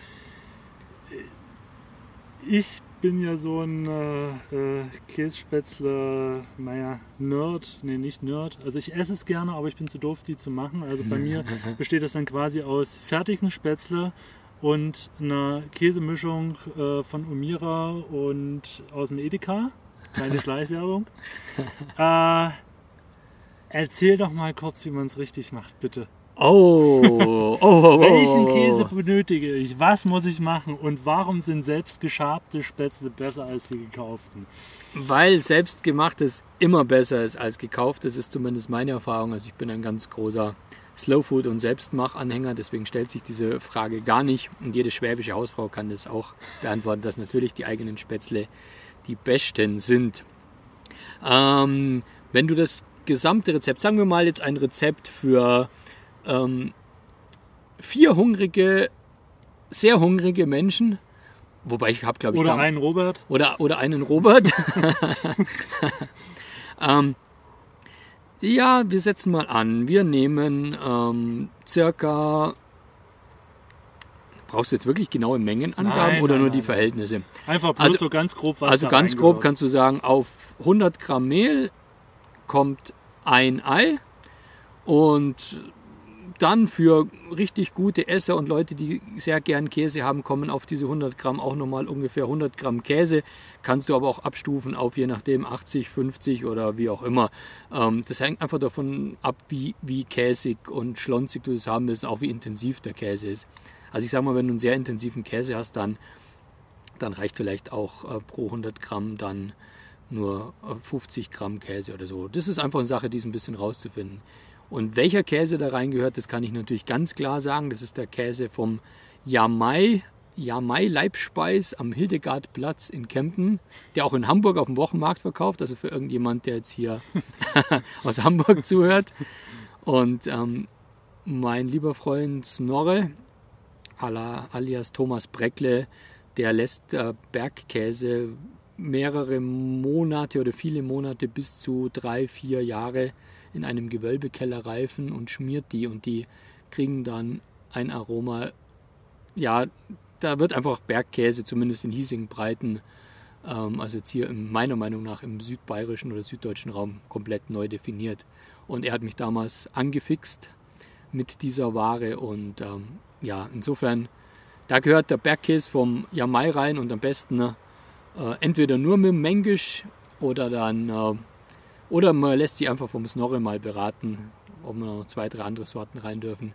Ich bin ja so ein Kässpätzle, Nerd. Nee, nicht Nerd. Also ich esse es gerne, aber ich bin zu doof, die zu machen. Also bei mir besteht das dann quasi aus fertigen Spätzle und einer Käsemischung von Umira und aus dem Edeka. Keine Schleichwerbung. Erzähl doch mal kurz, wie man es richtig macht, bitte. Welchen Käse benötige ich? Was muss ich machen? Und warum sind selbstgeschabte Spätzle besser als die gekauften? Weil selbstgemachtes immer besser ist als gekauft. Das ist zumindest meine Erfahrung. Also ich bin ein ganz großer Slowfood- und Selbstmach-Anhänger. Deswegen stellt sich diese Frage gar nicht. Und jede schwäbische Hausfrau kann das auch beantworten, dass natürlich die eigenen Spätzle die besten sind. Wenn du das gesamte Rezept, sagen wir mal jetzt ein Rezept für 4 hungrige, sehr hungrige Menschen, wobei ich habe, glaube ich... Oder einen Robert. Oder einen Robert. Ja, wir setzen mal an. Wir nehmen circa... Brauchst du jetzt wirklich genaue Mengenangaben oder nur die Verhältnisse? Einfach bloß so ganz grob, was Also ganz grob kannst du sagen, auf 100 Gramm Mehl kommt ein Ei und dann für richtig gute Esser und Leute, die sehr gern Käse haben, kommen auf diese 100 Gramm auch nochmal ungefähr 100 Gramm Käse. Kannst du aber auch abstufen auf je nachdem 80, 50 oder wie auch immer. Das hängt einfach davon ab, wie käsig und schlonzig du das haben willst und auch wie intensiv der Käse ist. Also ich sage mal, wenn du einen sehr intensiven Käse hast, dann reicht vielleicht auch pro 100 Gramm dann nur 50 Gramm Käse oder so. Das ist einfach eine Sache, die ist ein bisschen rauszufinden. Und welcher Käse da reingehört, das kann ich natürlich ganz klar sagen. Das ist der Käse vom Jamai Leibspeis am Hildegardplatz in Kempten, der auch in Hamburg auf dem Wochenmarkt verkauft. Also für irgendjemand, der jetzt hier aus Hamburg zuhört. Und mein lieber Freund Snorre, alias Thomas Breckle, der lässt Bergkäse mehrere Monate oder viele Monate bis zu 3-4 Jahre in einem Gewölbekeller reifen und schmiert die und die kriegen dann ein Aroma. Ja, da wird einfach Bergkäse, zumindest in hiesigen Breiten, also jetzt hier meiner Meinung nach im südbayerischen oder süddeutschen Raum komplett neu definiert. Und er hat mich damals angefixt mit dieser Ware und ja, insofern, da gehört der Bergkäse vom Jamai rein und am besten entweder nur mit dem Mengisch oder dann oder man lässt sich einfach vom Snorre mal beraten, ob wir noch 2-3 andere Sorten rein dürfen.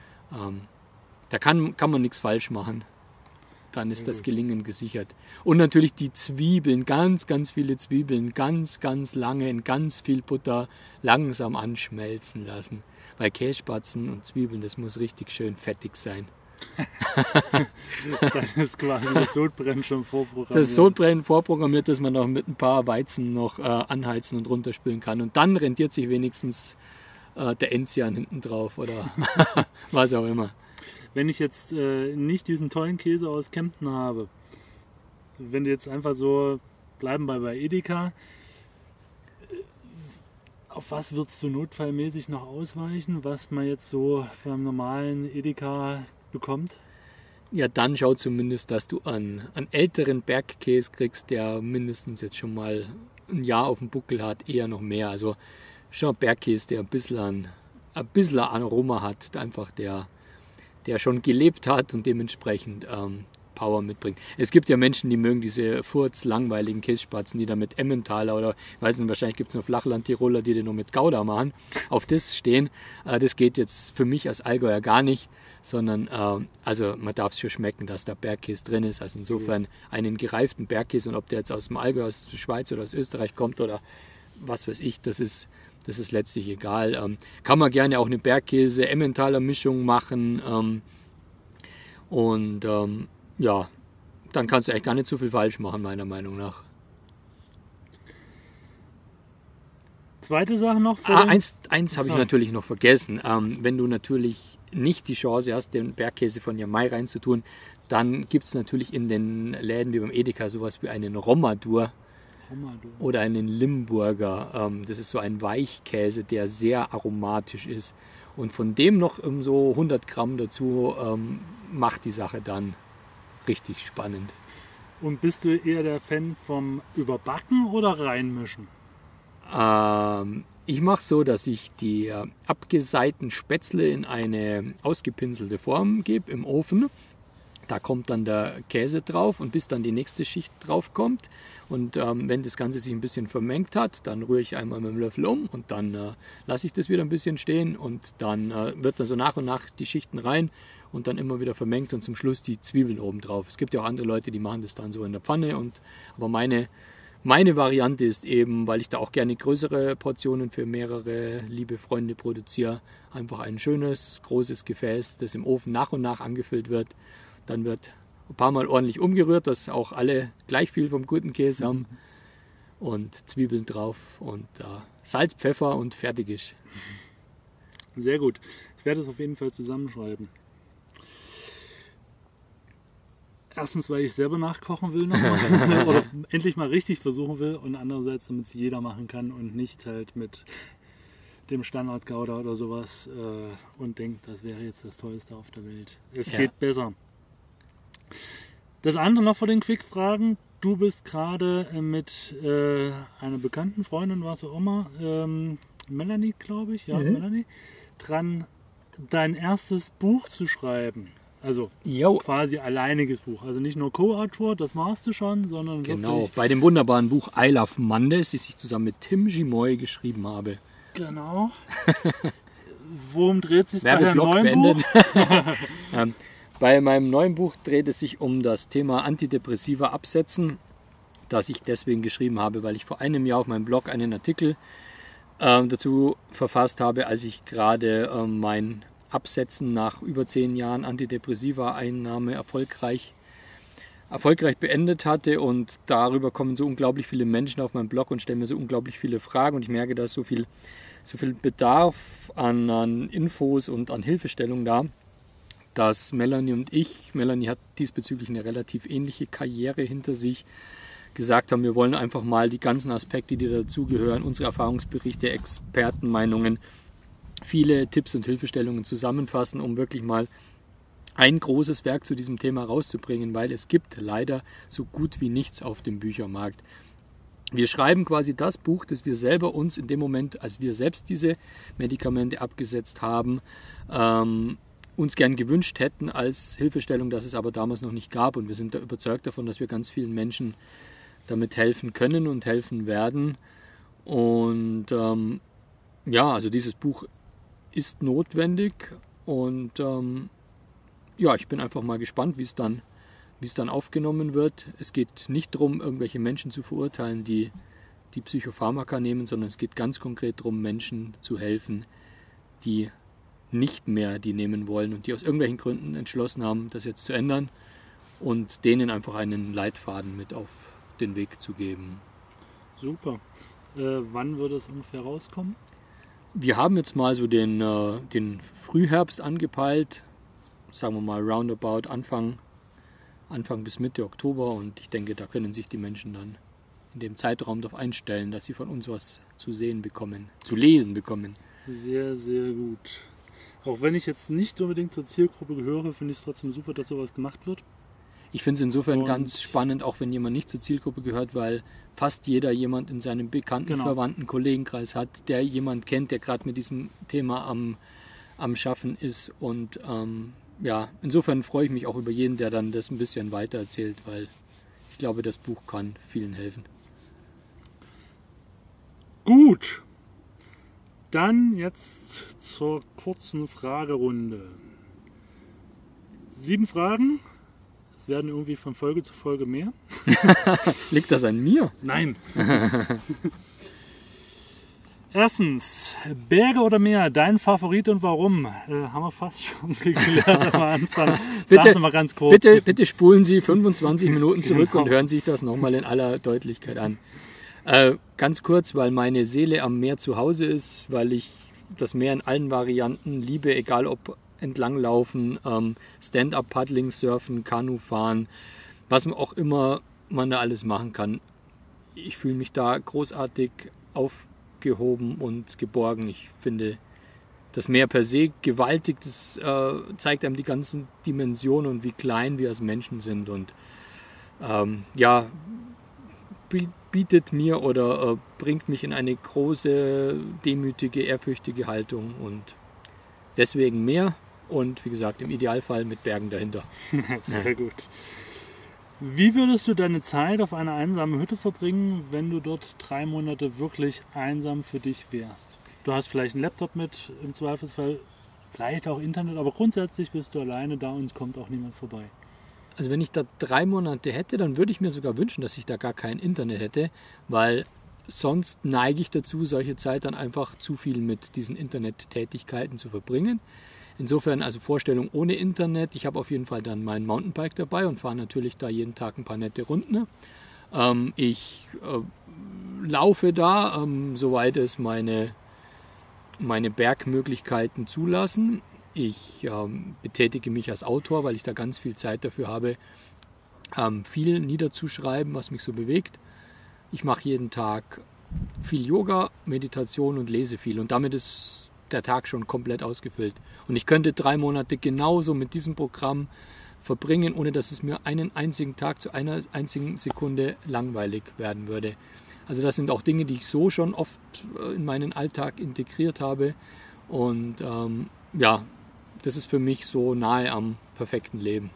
Da kann man nichts falsch machen. Dann ist das Gelingen gesichert. Und natürlich die Zwiebeln, ganz, ganz viele Zwiebeln, ganz, ganz lange in ganz viel Butter langsam anschmelzen lassen. Weil Kässpatzen und Zwiebeln, das muss richtig schön fettig sein. Dann ist quasi das Sodbrennen schon vorprogrammiert. Das Sodbrennen vorprogrammiert, dass man auch mit ein paar Weizen noch anheizen und runterspülen kann. Und dann rentiert sich wenigstens der Enzian hinten drauf oder was auch immer. Wenn ich jetzt nicht diesen tollen Käse aus Kempten habe, wenn du jetzt einfach so, bleiben bei Edeka, auf was würdest du notfallmäßig noch ausweichen, was man jetzt so beim normalen Edeka bekommt? Ja, dann schau zumindest, dass du einen älteren Bergkäse kriegst, der mindestens jetzt schon mal ein Jahr auf dem Buckel hat, eher noch mehr. Also schon ein Bergkäse, der ein bisschen Aroma hat, einfach der schon gelebt hat und dementsprechend Power mitbringt. Es gibt ja Menschen, die mögen diese furzlangweiligen Kässpatzen, die da mit Emmentaler oder, ich weiß nicht, wahrscheinlich gibt es noch Flachland-Tiroler, die nur mit Gouda machen, auf das stehen. Das geht jetzt für mich als Allgäuer gar nicht, sondern also man darf es schon schmecken, dass da Bergkäse drin ist. Also insofern einen gereiften Bergkäse, und ob der jetzt aus dem Allgäu, aus der Schweiz oder aus Österreich kommt oder was weiß ich, das ist letztlich egal. Kann man gerne auch eine Bergkäse-Emmentaler-Mischung machen und ja, dann kannst du eigentlich gar nicht so viel falsch machen, meiner Meinung nach. zweite Sache noch. Eins habe ich natürlich noch vergessen. Wenn du natürlich nicht die Chance hast, den Bergkäse von Jamai reinzutun, dann gibt es natürlich in den Läden wie beim Edeka sowas wie einen Romadur oder einen Limburger. Das ist so ein Weichkäse, der sehr aromatisch ist. Und von dem noch so 100 Gramm dazu macht die Sache dann richtig spannend. Und bist du eher der Fan vom Überbacken oder reinmischen? Ich mache so, dass ich die abgeseiten Spätzle in eine ausgepinselte Form gebe im Ofen. Da kommt dann der Käse drauf und bis dann die nächste Schicht drauf kommt. Und wenn das Ganze sich ein bisschen vermengt hat, dann rühre ich einmal mit dem Löffel um und dann lasse ich das wieder ein bisschen stehen und dann wird dann so nach und nach die Schichten rein und dann immer wieder vermengt und zum Schluss die Zwiebeln oben drauf. Es gibt ja auch andere Leute, die machen das dann so in der Pfanne. Aber meine Variante ist eben, weil ich da auch gerne größere Portionen für mehrere liebe Freunde produziere, einfach ein schönes, großes Gefäß, das im Ofen nach und nach angefüllt wird. Dann wird ein paar Mal ordentlich umgerührt, dass auch alle gleich viel vom guten Käse haben. Und Zwiebeln drauf und Salz, Pfeffer und fertig ist. Sehr gut. Ich werde es auf jeden Fall zusammenschreiben. Erstens, weil ich selber nachkochen will nochmal oder endlich mal richtig versuchen will und andererseits, damit es jeder machen kann und nicht halt mit dem Standard-Gouda oder sowas und denkt, das wäre jetzt das Tollste auf der Welt. Es geht besser. Das andere noch vor den Quick-Fragen. Du bist gerade mit einer bekannten Freundin, warst du auch mal, Melanie, glaube ich, Melanie, dran, dein erstes Buch zu schreiben. Also quasi alleiniges Buch. Also nicht nur Co-Autor, das machst du schon, sondern wirklich... bei dem wunderbaren Buch I Love Mondays, das ich zusammen mit Tim Gimoy geschrieben habe. Genau. Worum dreht sich bei deinem neuen Buch? Bei meinem neuen Buch dreht es sich um das Thema Antidepressiva absetzen, das ich deswegen geschrieben habe, weil ich vor einem Jahr auf meinem Blog einen Artikel dazu verfasst habe, als ich gerade mein Absetzen nach über 10 Jahren Antidepressiva-Einnahme erfolgreich beendet hatte. Und darüber kommen so unglaublich viele Menschen auf meinen Blog und stellen mir so unglaublich viele Fragen. Und ich merke, da ist so viel Bedarf an Infos und an Hilfestellung da, dass Melanie hat diesbezüglich eine relativ ähnliche Karriere hinter sich, gesagt haben, wir wollen einfach mal die ganzen Aspekte, die dazugehören, unsere Erfahrungsberichte, Expertenmeinungen, viele Tipps und Hilfestellungen zusammenfassen, um wirklich mal ein großes Werk zu diesem Thema rauszubringen, weil es gibt leider so gut wie nichts auf dem Büchermarkt. Wir schreiben quasi das Buch, das wir selber uns in dem Moment, als wir selbst diese Medikamente abgesetzt haben, uns gern gewünscht hätten als Hilfestellung, das es aber damals noch nicht gab. Und wir sind da überzeugt davon, dass wir ganz vielen Menschen damit helfen können und helfen werden. Und also dieses Buch ist notwendig und ich bin einfach mal gespannt, wie es dann aufgenommen wird. Es geht nicht darum, irgendwelche Menschen zu verurteilen, die Psychopharmaka nehmen, sondern es geht ganz konkret darum, Menschen zu helfen, die nicht mehr die nehmen wollen und die aus irgendwelchen Gründen entschlossen haben, das jetzt zu ändern und denen einfach einen Leitfaden mit auf den Weg zu geben. Super. Wann wird es ungefähr rauskommen? Wir haben jetzt mal so den Frühherbst angepeilt, sagen wir mal roundabout Anfang bis Mitte Oktober, und ich denke, da können sich die Menschen dann in dem Zeitraum darauf einstellen, dass sie von uns was zu lesen bekommen. Sehr, sehr gut. Auch wenn ich jetzt nicht unbedingt zur Zielgruppe gehöre, finde ich es trotzdem super, dass sowas gemacht wird. Ich finde es insofern ganz spannend, auch wenn jemand nicht zur Zielgruppe gehört, weil fast jeder jemand in seinem bekannten, verwandten Kollegenkreis hat, der jemand kennt, der gerade mit diesem Thema am Schaffen ist. Und insofern freue ich mich auch über jeden, der dann das ein bisschen weiter erzählt, weil ich glaube, das Buch kann vielen helfen. Gut. Dann jetzt zur kurzen Fragerunde. 7 Fragen. Es werden irgendwie von Folge zu Folge mehr. Liegt das an mir? Nein. Erstens, Berge oder Meer, dein Favorit und warum? Haben wir fast schon geklärt am Anfang. Sag's mal ganz kurz. Bitte spulen Sie 25 Minuten zurück und hören sich das nochmal in aller Deutlichkeit an. Ganz kurz, weil meine Seele am Meer zu Hause ist, weil ich das Meer in allen Varianten liebe, egal ob entlanglaufen, Stand-up-Paddling, Surfen, Kanu fahren, was auch immer man da alles machen kann. Ich fühle mich da großartig aufgehoben und geborgen. Ich finde das Meer per se gewaltig, das zeigt einem die ganzen Dimensionen und wie klein wir als Menschen sind und bietet mir oder bringt mich in eine große, demütige, ehrfürchtige Haltung und deswegen Meer und wie gesagt im Idealfall mit Bergen dahinter. Sehr gut. Wie würdest du deine Zeit auf einer einsamen Hütte verbringen, wenn du dort 3 Monate wirklich einsam für dich wärst? Du hast vielleicht einen Laptop mit, im Zweifelsfall vielleicht auch Internet, aber grundsätzlich bist du alleine da und es kommt auch niemand vorbei. Also wenn ich da 3 Monate hätte, dann würde ich mir sogar wünschen, dass ich da gar kein Internet hätte, weil sonst neige ich dazu, solche Zeit dann einfach zu viel mit diesen Internettätigkeiten zu verbringen. Insofern also Vorstellung ohne Internet. Ich habe auf jeden Fall dann mein Mountainbike dabei und fahre natürlich da jeden Tag ein paar nette Runden. Ich laufe da, soweit es meine Bergmöglichkeiten zulassen. Ich betätige mich als Autor, weil ich da ganz viel Zeit dafür habe, viel niederzuschreiben, was mich so bewegt. Ich mache jeden Tag viel Yoga, Meditation und lese viel. Und damit ist der Tag schon komplett ausgefüllt. Und ich könnte 3 Monate genauso mit diesem Programm verbringen, ohne dass es mir einen einzigen Tag zu einer einzigen Sekunde langweilig werden würde. Also das sind auch Dinge, die ich so schon oft in meinen Alltag integriert habe. Und das ist für mich so nahe am perfekten Leben.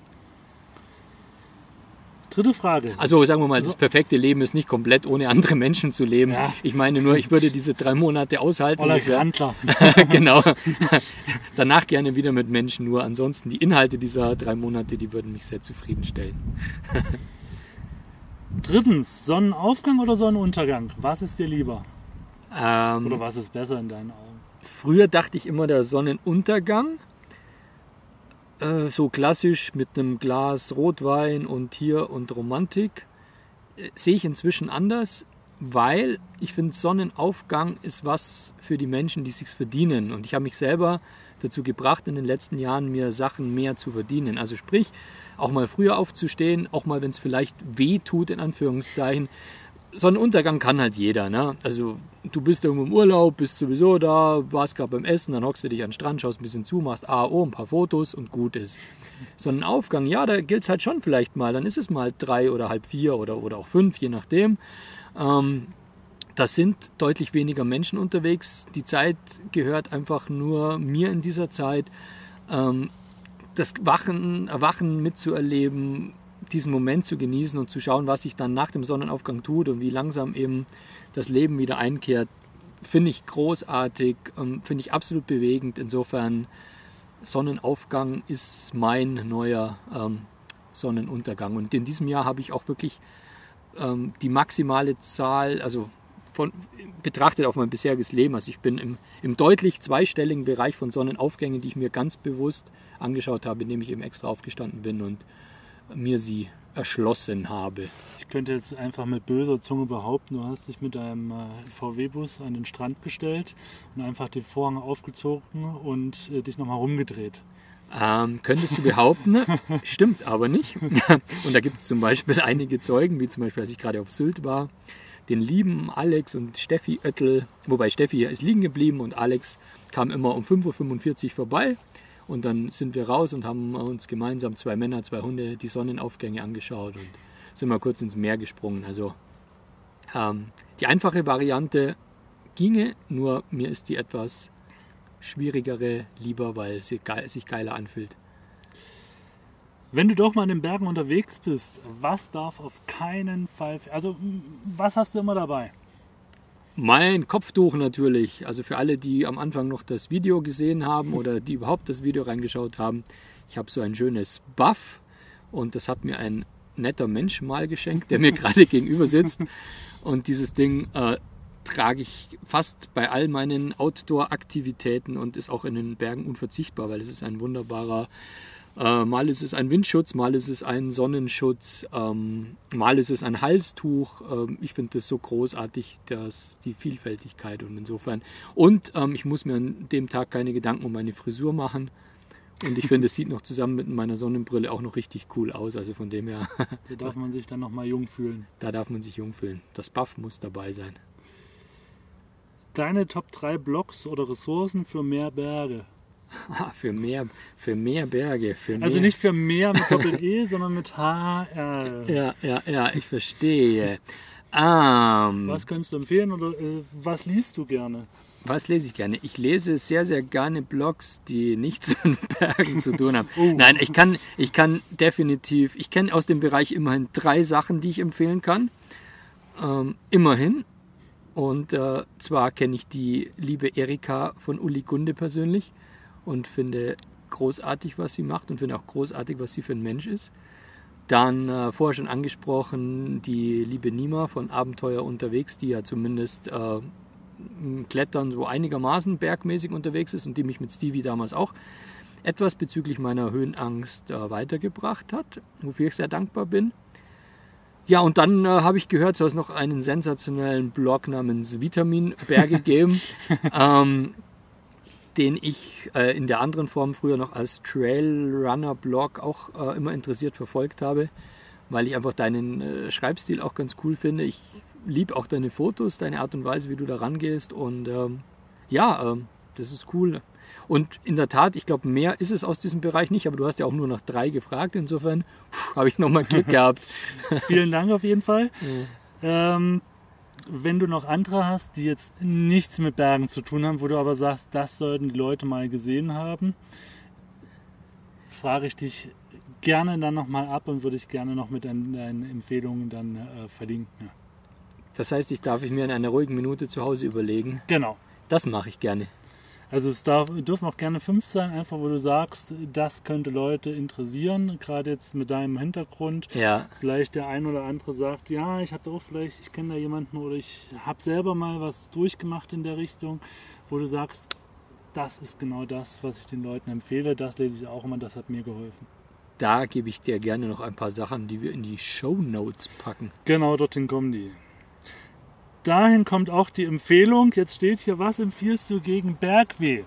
Dritte Frage. Also sagen wir mal, das perfekte Leben ist nicht komplett ohne andere Menschen zu leben. Ja. Ich meine nur, ich würde diese 3 Monate aushalten. Oder Krantler. Genau. Danach gerne wieder mit Menschen. Nur ansonsten die Inhalte dieser 3 Monate, die würden mich sehr zufriedenstellen. Drittens, Sonnenaufgang oder Sonnenuntergang? Was ist dir lieber? Oder was ist besser in deinen Augen? Früher dachte ich immer der Sonnenuntergang. So klassisch mit einem Glas Rotwein und hier und Romantik. Sehe ich inzwischen anders, weil ich finde, Sonnenaufgang ist was für die Menschen, die es sich verdienen. Und ich habe mich selber dazu gebracht, in den letzten Jahren mir Sachen mehr zu verdienen. Also sprich, auch mal früher aufzustehen, auch mal, wenn es vielleicht weh tut, in Anführungszeichen. Sonnenuntergang kann halt jeder, ne? Also du bist irgendwo im Urlaub, bist sowieso da, warst gerade beim Essen, dann hockst du dich an den Strand, schaust ein bisschen zu, machst ein paar Fotos und gut ist. Sonnenaufgang, ja, da gilt es halt schon vielleicht mal, dann ist es mal 3 oder halb 4 oder auch 5, je nachdem. Das sind deutlich weniger Menschen unterwegs. Die Zeit gehört einfach nur mir in dieser Zeit. Das Erwachen mitzuerleben, diesen Moment zu genießen und zu schauen, was sich dann nach dem Sonnenaufgang tut und wie langsam eben das Leben wieder einkehrt, finde ich großartig, finde ich absolut bewegend. Insofern, Sonnenaufgang ist mein neuer Sonnenuntergang. Und in diesem Jahr habe ich auch wirklich die maximale Zahl, also betrachtet auf mein bisheriges Leben, also ich bin im deutlich zweistelligen Bereich von Sonnenaufgängen, die ich mir ganz bewusst angeschaut habe, indem ich eben extra aufgestanden bin und mir sie erschlossen habe. Ich könnte jetzt einfach mit böser Zunge behaupten, du hast dich mit deinem VW-Bus an den Strand gestellt und einfach den Vorhang aufgezogen und dich nochmal rumgedreht. Könntest du behaupten, stimmt aber nicht. Und da gibt es zum Beispiel einige Zeugen, wie zum Beispiel, als ich gerade auf Sylt war, den lieben Alex und Steffi Oettel, wobei Steffi ist liegen geblieben und Alex kam immer um 5:45 Uhr vorbei. Und dann sind wir raus und haben uns gemeinsam 2 Männer, 2 Hunde die Sonnenaufgänge angeschaut und sind mal kurz ins Meer gesprungen. Also die einfache Variante ginge, nur mir ist die etwas schwierigere lieber, weil sie sich geiler anfühlt. Wenn du doch mal in den Bergen unterwegs bist, was darf auf keinen Fall... Also was hast du immer dabei? Mein Kopftuch natürlich, also für alle, die am Anfang noch das Video gesehen haben oder die überhaupt das Video reingeschaut haben, ich habe so ein schönes Buff und das hat mir ein netter Mensch mal geschenkt, der mir gerade gegenüber sitzt und dieses Ding trage ich fast bei all meinen Outdoor-Aktivitäten und ist auch in den Bergen unverzichtbar, weil es ist ein wunderbarer, mal ist es ein Windschutz, mal ist es ein Sonnenschutz, mal ist es ein Halstuch. Ich finde das so großartig, dass die Vielfältigkeit und insofern. Und ich muss mir an dem Tag keine Gedanken um meine Frisur machen. Und ich finde, es sieht noch zusammen mit meiner Sonnenbrille auch noch richtig cool aus. Also von dem her. Da darf man sich dann nochmal jung fühlen. Da darf man sich jung fühlen. Das Buff muss dabei sein. Deine Top 3 Blocks oder Ressourcen für mehr Berge? Für mehr Berge. Also nicht für mehr mit Doppel-E, sondern mit HR. Ja, ich verstehe. Was könntest du empfehlen oder was liest du gerne? Was lese ich gerne? Ich lese sehr, sehr gerne Blogs, die nichts mit Bergen zu tun haben. Oh. Nein, ich kann definitiv, ich kenne aus dem Bereich immerhin 3 Sachen, die ich empfehlen kann. Immerhin. Und zwar kenne ich die liebe Erika von Uli Gunde persönlich und finde großartig, was sie macht und finde auch großartig, was sie für ein Mensch ist. Dann vorher schon angesprochen, die liebe Nima von Abenteuer unterwegs, die ja zumindest Klettern so einigermaßen bergmäßig unterwegs ist und die mich mit Stevie damals auch etwas bezüglich meiner Höhenangst weitergebracht hat, wofür ich sehr dankbar bin. Ja, und dann habe ich gehört, soll es noch einen sensationellen Blog namens Vitamin Berge geben, den ich in der anderen Form früher noch als Trailrunner-Blog auch immer interessiert verfolgt habe, weil ich einfach deinen Schreibstil auch ganz cool finde. Ich liebe auch deine Fotos, deine Art und Weise, wie du da rangehst und das ist cool. Und in der Tat, ich glaube, mehr ist es aus diesem Bereich nicht, aber du hast ja auch nur nach 3 gefragt, insofern habe ich nochmal Glück gehabt. Vielen Dank auf jeden Fall. Ja. Wenn du noch andere hast, die jetzt nichts mit Bergen zu tun haben, wo du aber sagst, das sollten die Leute mal gesehen haben, frage ich dich gerne dann nochmal ab und würde ich gerne noch mit deinen Empfehlungen dann verlinken. Das heißt, ich darf mir in einer ruhigen Minute zu Hause überlegen. Genau. Das mache ich gerne. Also es dürfen auch gerne 5 sein, einfach wo du sagst, das könnte Leute interessieren, gerade jetzt mit deinem Hintergrund. Ja. Vielleicht der ein oder andere sagt, ja, ich kenne da jemanden oder ich habe selber mal was durchgemacht in der Richtung, wo du sagst, das ist genau das, was ich den Leuten empfehle, das lese ich auch immer, das hat mir geholfen. Da gebe ich dir gerne noch ein paar Sachen, die wir in die Shownotes packen. Genau, dorthin kommen die. Dahin kommt auch die Empfehlung. Jetzt steht hier, was empfiehlst du gegen Bergweh?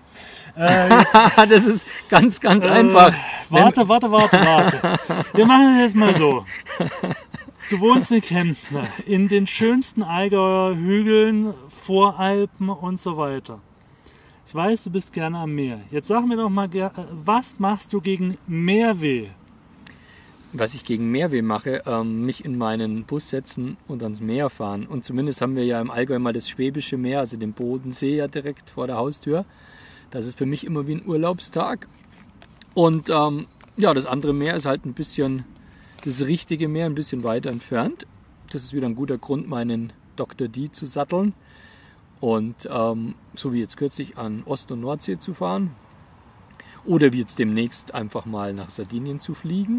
Das ist ganz einfach. Warte. Wir machen das jetzt mal so. Du wohnst in Kempten, in den schönsten Allgäuer Hügeln, Voralpen und so weiter. Ich weiß, du bist gerne am Meer. Jetzt sag mir doch mal, was machst du gegen Meerweh? Was ich gegen Meerweh mache, mich in meinen Bus setzen und ans Meer fahren. Und zumindest haben wir ja im Allgäu mal das Schwäbische Meer, also den Bodensee ja direkt vor der Haustür. Das ist für mich immer wie ein Urlaubstag. Und das andere Meer ist halt ein bisschen, das richtige Meer ein bisschen weiter entfernt. Das ist wieder ein guter Grund, meinen Dr. D zu satteln. Und so wie jetzt kürzlich an Ost- und Nordsee zu fahren. Oder wie jetzt demnächst einfach mal nach Sardinien zu fliegen.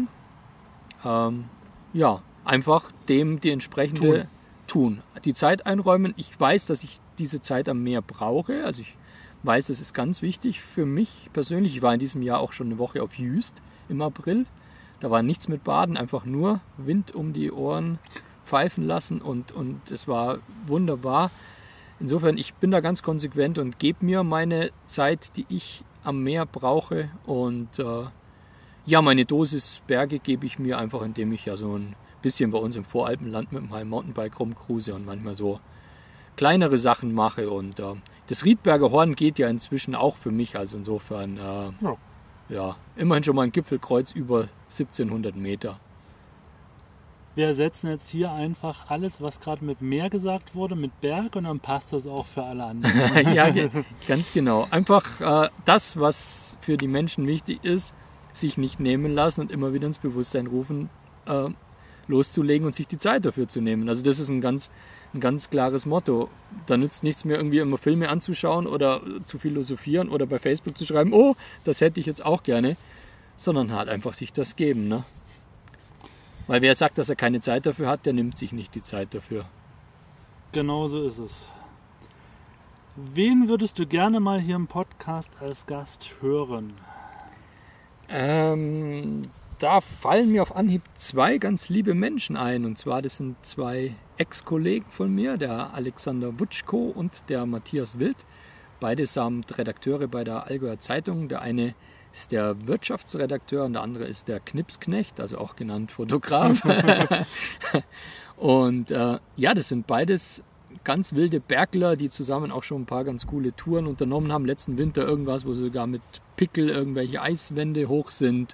Einfach dem die entsprechende tun. Die Zeit einräumen. Ich weiß, dass ich diese Zeit am Meer brauche. Also ich weiß, das ist ganz wichtig für mich persönlich. Ich war in diesem Jahr auch schon eine Woche auf Jüst im April. Da war nichts mit Baden, einfach nur Wind um die Ohren pfeifen lassen und es war wunderbar. Insofern, ich bin da ganz konsequent und gebe mir meine Zeit, die ich am Meer brauche und meine Dosis Berge gebe ich mir einfach, indem ich ja so ein bisschen bei uns im Voralpenland mit meinem Mountainbike rumcruise und manchmal so kleinere Sachen mache. Und das Riedberger Horn geht ja inzwischen auch für mich, also insofern immerhin schon mal ein Gipfelkreuz über 1700 Meter. Wir ersetzen jetzt hier einfach alles, was gerade mit Meer gesagt wurde, mit Berg und dann passt das auch für alle anderen. Ja, ganz genau. Einfach das, was für die Menschen wichtig ist, sich nicht nehmen lassen und immer wieder ins Bewusstsein rufen, loszulegen und sich die Zeit dafür zu nehmen. Also das ist ein ganz klares Motto. Da nützt nichts mehr, irgendwie immer Filme anzuschauen oder zu philosophieren oder bei Facebook zu schreiben, oh, das hätte ich jetzt auch gerne, sondern halt einfach sich das geben. Ne? Weil wer sagt, dass er keine Zeit dafür hat, der nimmt sich nicht die Zeit dafür. Genau so ist es. Wen würdest du gerne mal hier im Podcast als Gast hören? Da fallen mir auf Anhieb 2 ganz liebe Menschen ein. Und zwar, das sind 2 Ex-Kollegen von mir, der Alexander Wutschko und der Matthias Wild. Beide sind Redakteure bei der Allgäuer Zeitung. Der eine ist der Wirtschaftsredakteur und der andere ist der Knipsknecht, also auch genannt Fotograf. Und das sind beides ganz wilde Bergler, die zusammen auch schon ein paar ganz coole Touren unternommen haben. Letzten Winter irgendwas, wo sie sogar mit Pickel irgendwelche Eiswände hoch sind.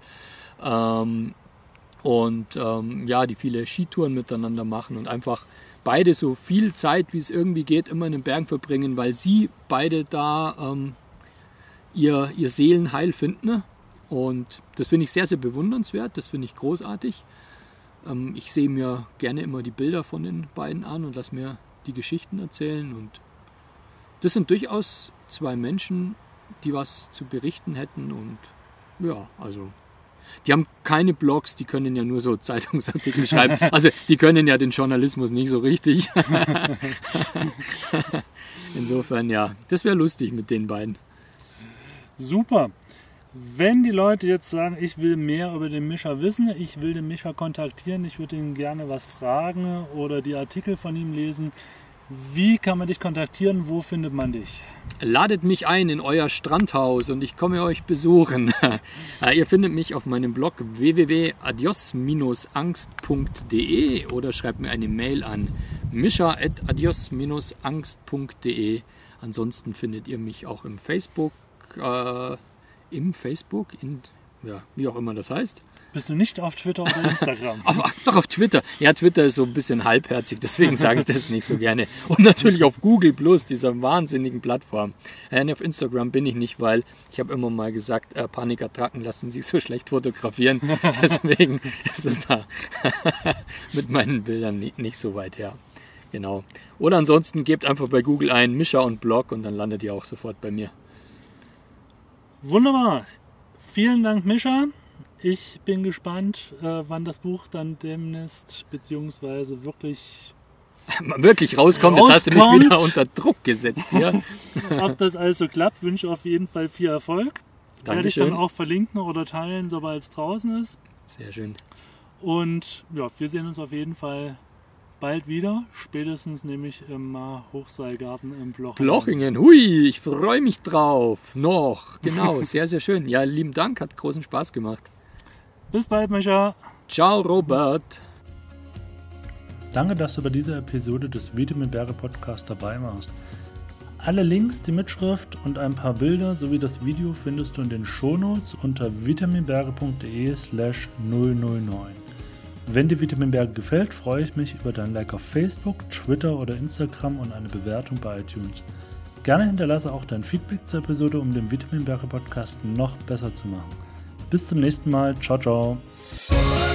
Die viele Skitouren miteinander machen und einfach beide so viel Zeit, wie es irgendwie geht, immer in den Bergen verbringen, weil sie beide da ihr Seelenheil finden. Ne? Und das finde ich sehr, sehr bewundernswert, das finde ich großartig. Ich sehe mir gerne immer die Bilder von den beiden an und lasse mir die Geschichten erzählen. Und das sind durchaus 2 Menschen, die was zu berichten hätten. Und ja, also die haben keine Blogs, die können ja nur so Zeitungsartikel schreiben. Also die können ja den Journalismus nicht so richtig. Insofern, ja, das wäre lustig mit den beiden. Super. Wenn die Leute jetzt sagen, ich will mehr über den Mischa wissen, ich will den Mischa kontaktieren, ich würde ihn gerne was fragen oder die Artikel von ihm lesen, wie kann man dich kontaktieren? Wo findet man dich? Ladet mich ein in euer Strandhaus und ich komme euch besuchen. Ihr findet mich auf meinem Blog www.adios-angst.de oder schreibt mir eine Mail an mischa@adios-angst.de. Ansonsten findet ihr mich auch im Facebook, wie auch immer das heißt. Bist du nicht auf Twitter oder Instagram? Doch, auf Twitter. Ja, Twitter ist so ein bisschen halbherzig, deswegen sage ich das nicht so gerne. Und natürlich auf Google Plus, dieser wahnsinnigen Plattform. Auf Instagram bin ich nicht, weil ich habe immer mal gesagt, Panikattacken lassen sich so schlecht fotografieren. Deswegen ist es da mit meinen Bildern nicht so weit her. Genau. Oder ansonsten gebt einfach bei Google ein Mischa und Blog und dann landet ihr auch sofort bei mir. Wunderbar. Vielen Dank, Mischa. Ich bin gespannt, wann das Buch dann demnächst beziehungsweise wirklich rauskommt. Jetzt hast du mich wieder unter Druck gesetzt hier. Ob das also klappt, wünsche auf jeden Fall viel Erfolg. Werde ich dann auch verlinken oder teilen, sobald es draußen ist. Sehr schön. Und ja, wir sehen uns auf jeden Fall bald wieder, spätestens nämlich im Hochseilgarten in Blochingen. Blochingen, hui, ich freue mich drauf. Noch, genau, sehr, sehr schön. Ja, lieben Dank, hat großen Spaß gemacht. Bis bald, Mischa. Ciao, Robert. Danke, dass du bei dieser Episode des Vitaminberge Podcast dabei warst. Alle Links, die Mitschrift und ein paar Bilder sowie das Video findest du in den Shownotes unter vitaminberge.de/009. Wenn dir Vitaminberge gefällt, freue ich mich über dein Like auf Facebook, Twitter oder Instagram und eine Bewertung bei iTunes. Gerne hinterlasse auch dein Feedback zur Episode, um den Vitaminberge Podcast noch besser zu machen. Bis zum nächsten Mal. Ciao, ciao.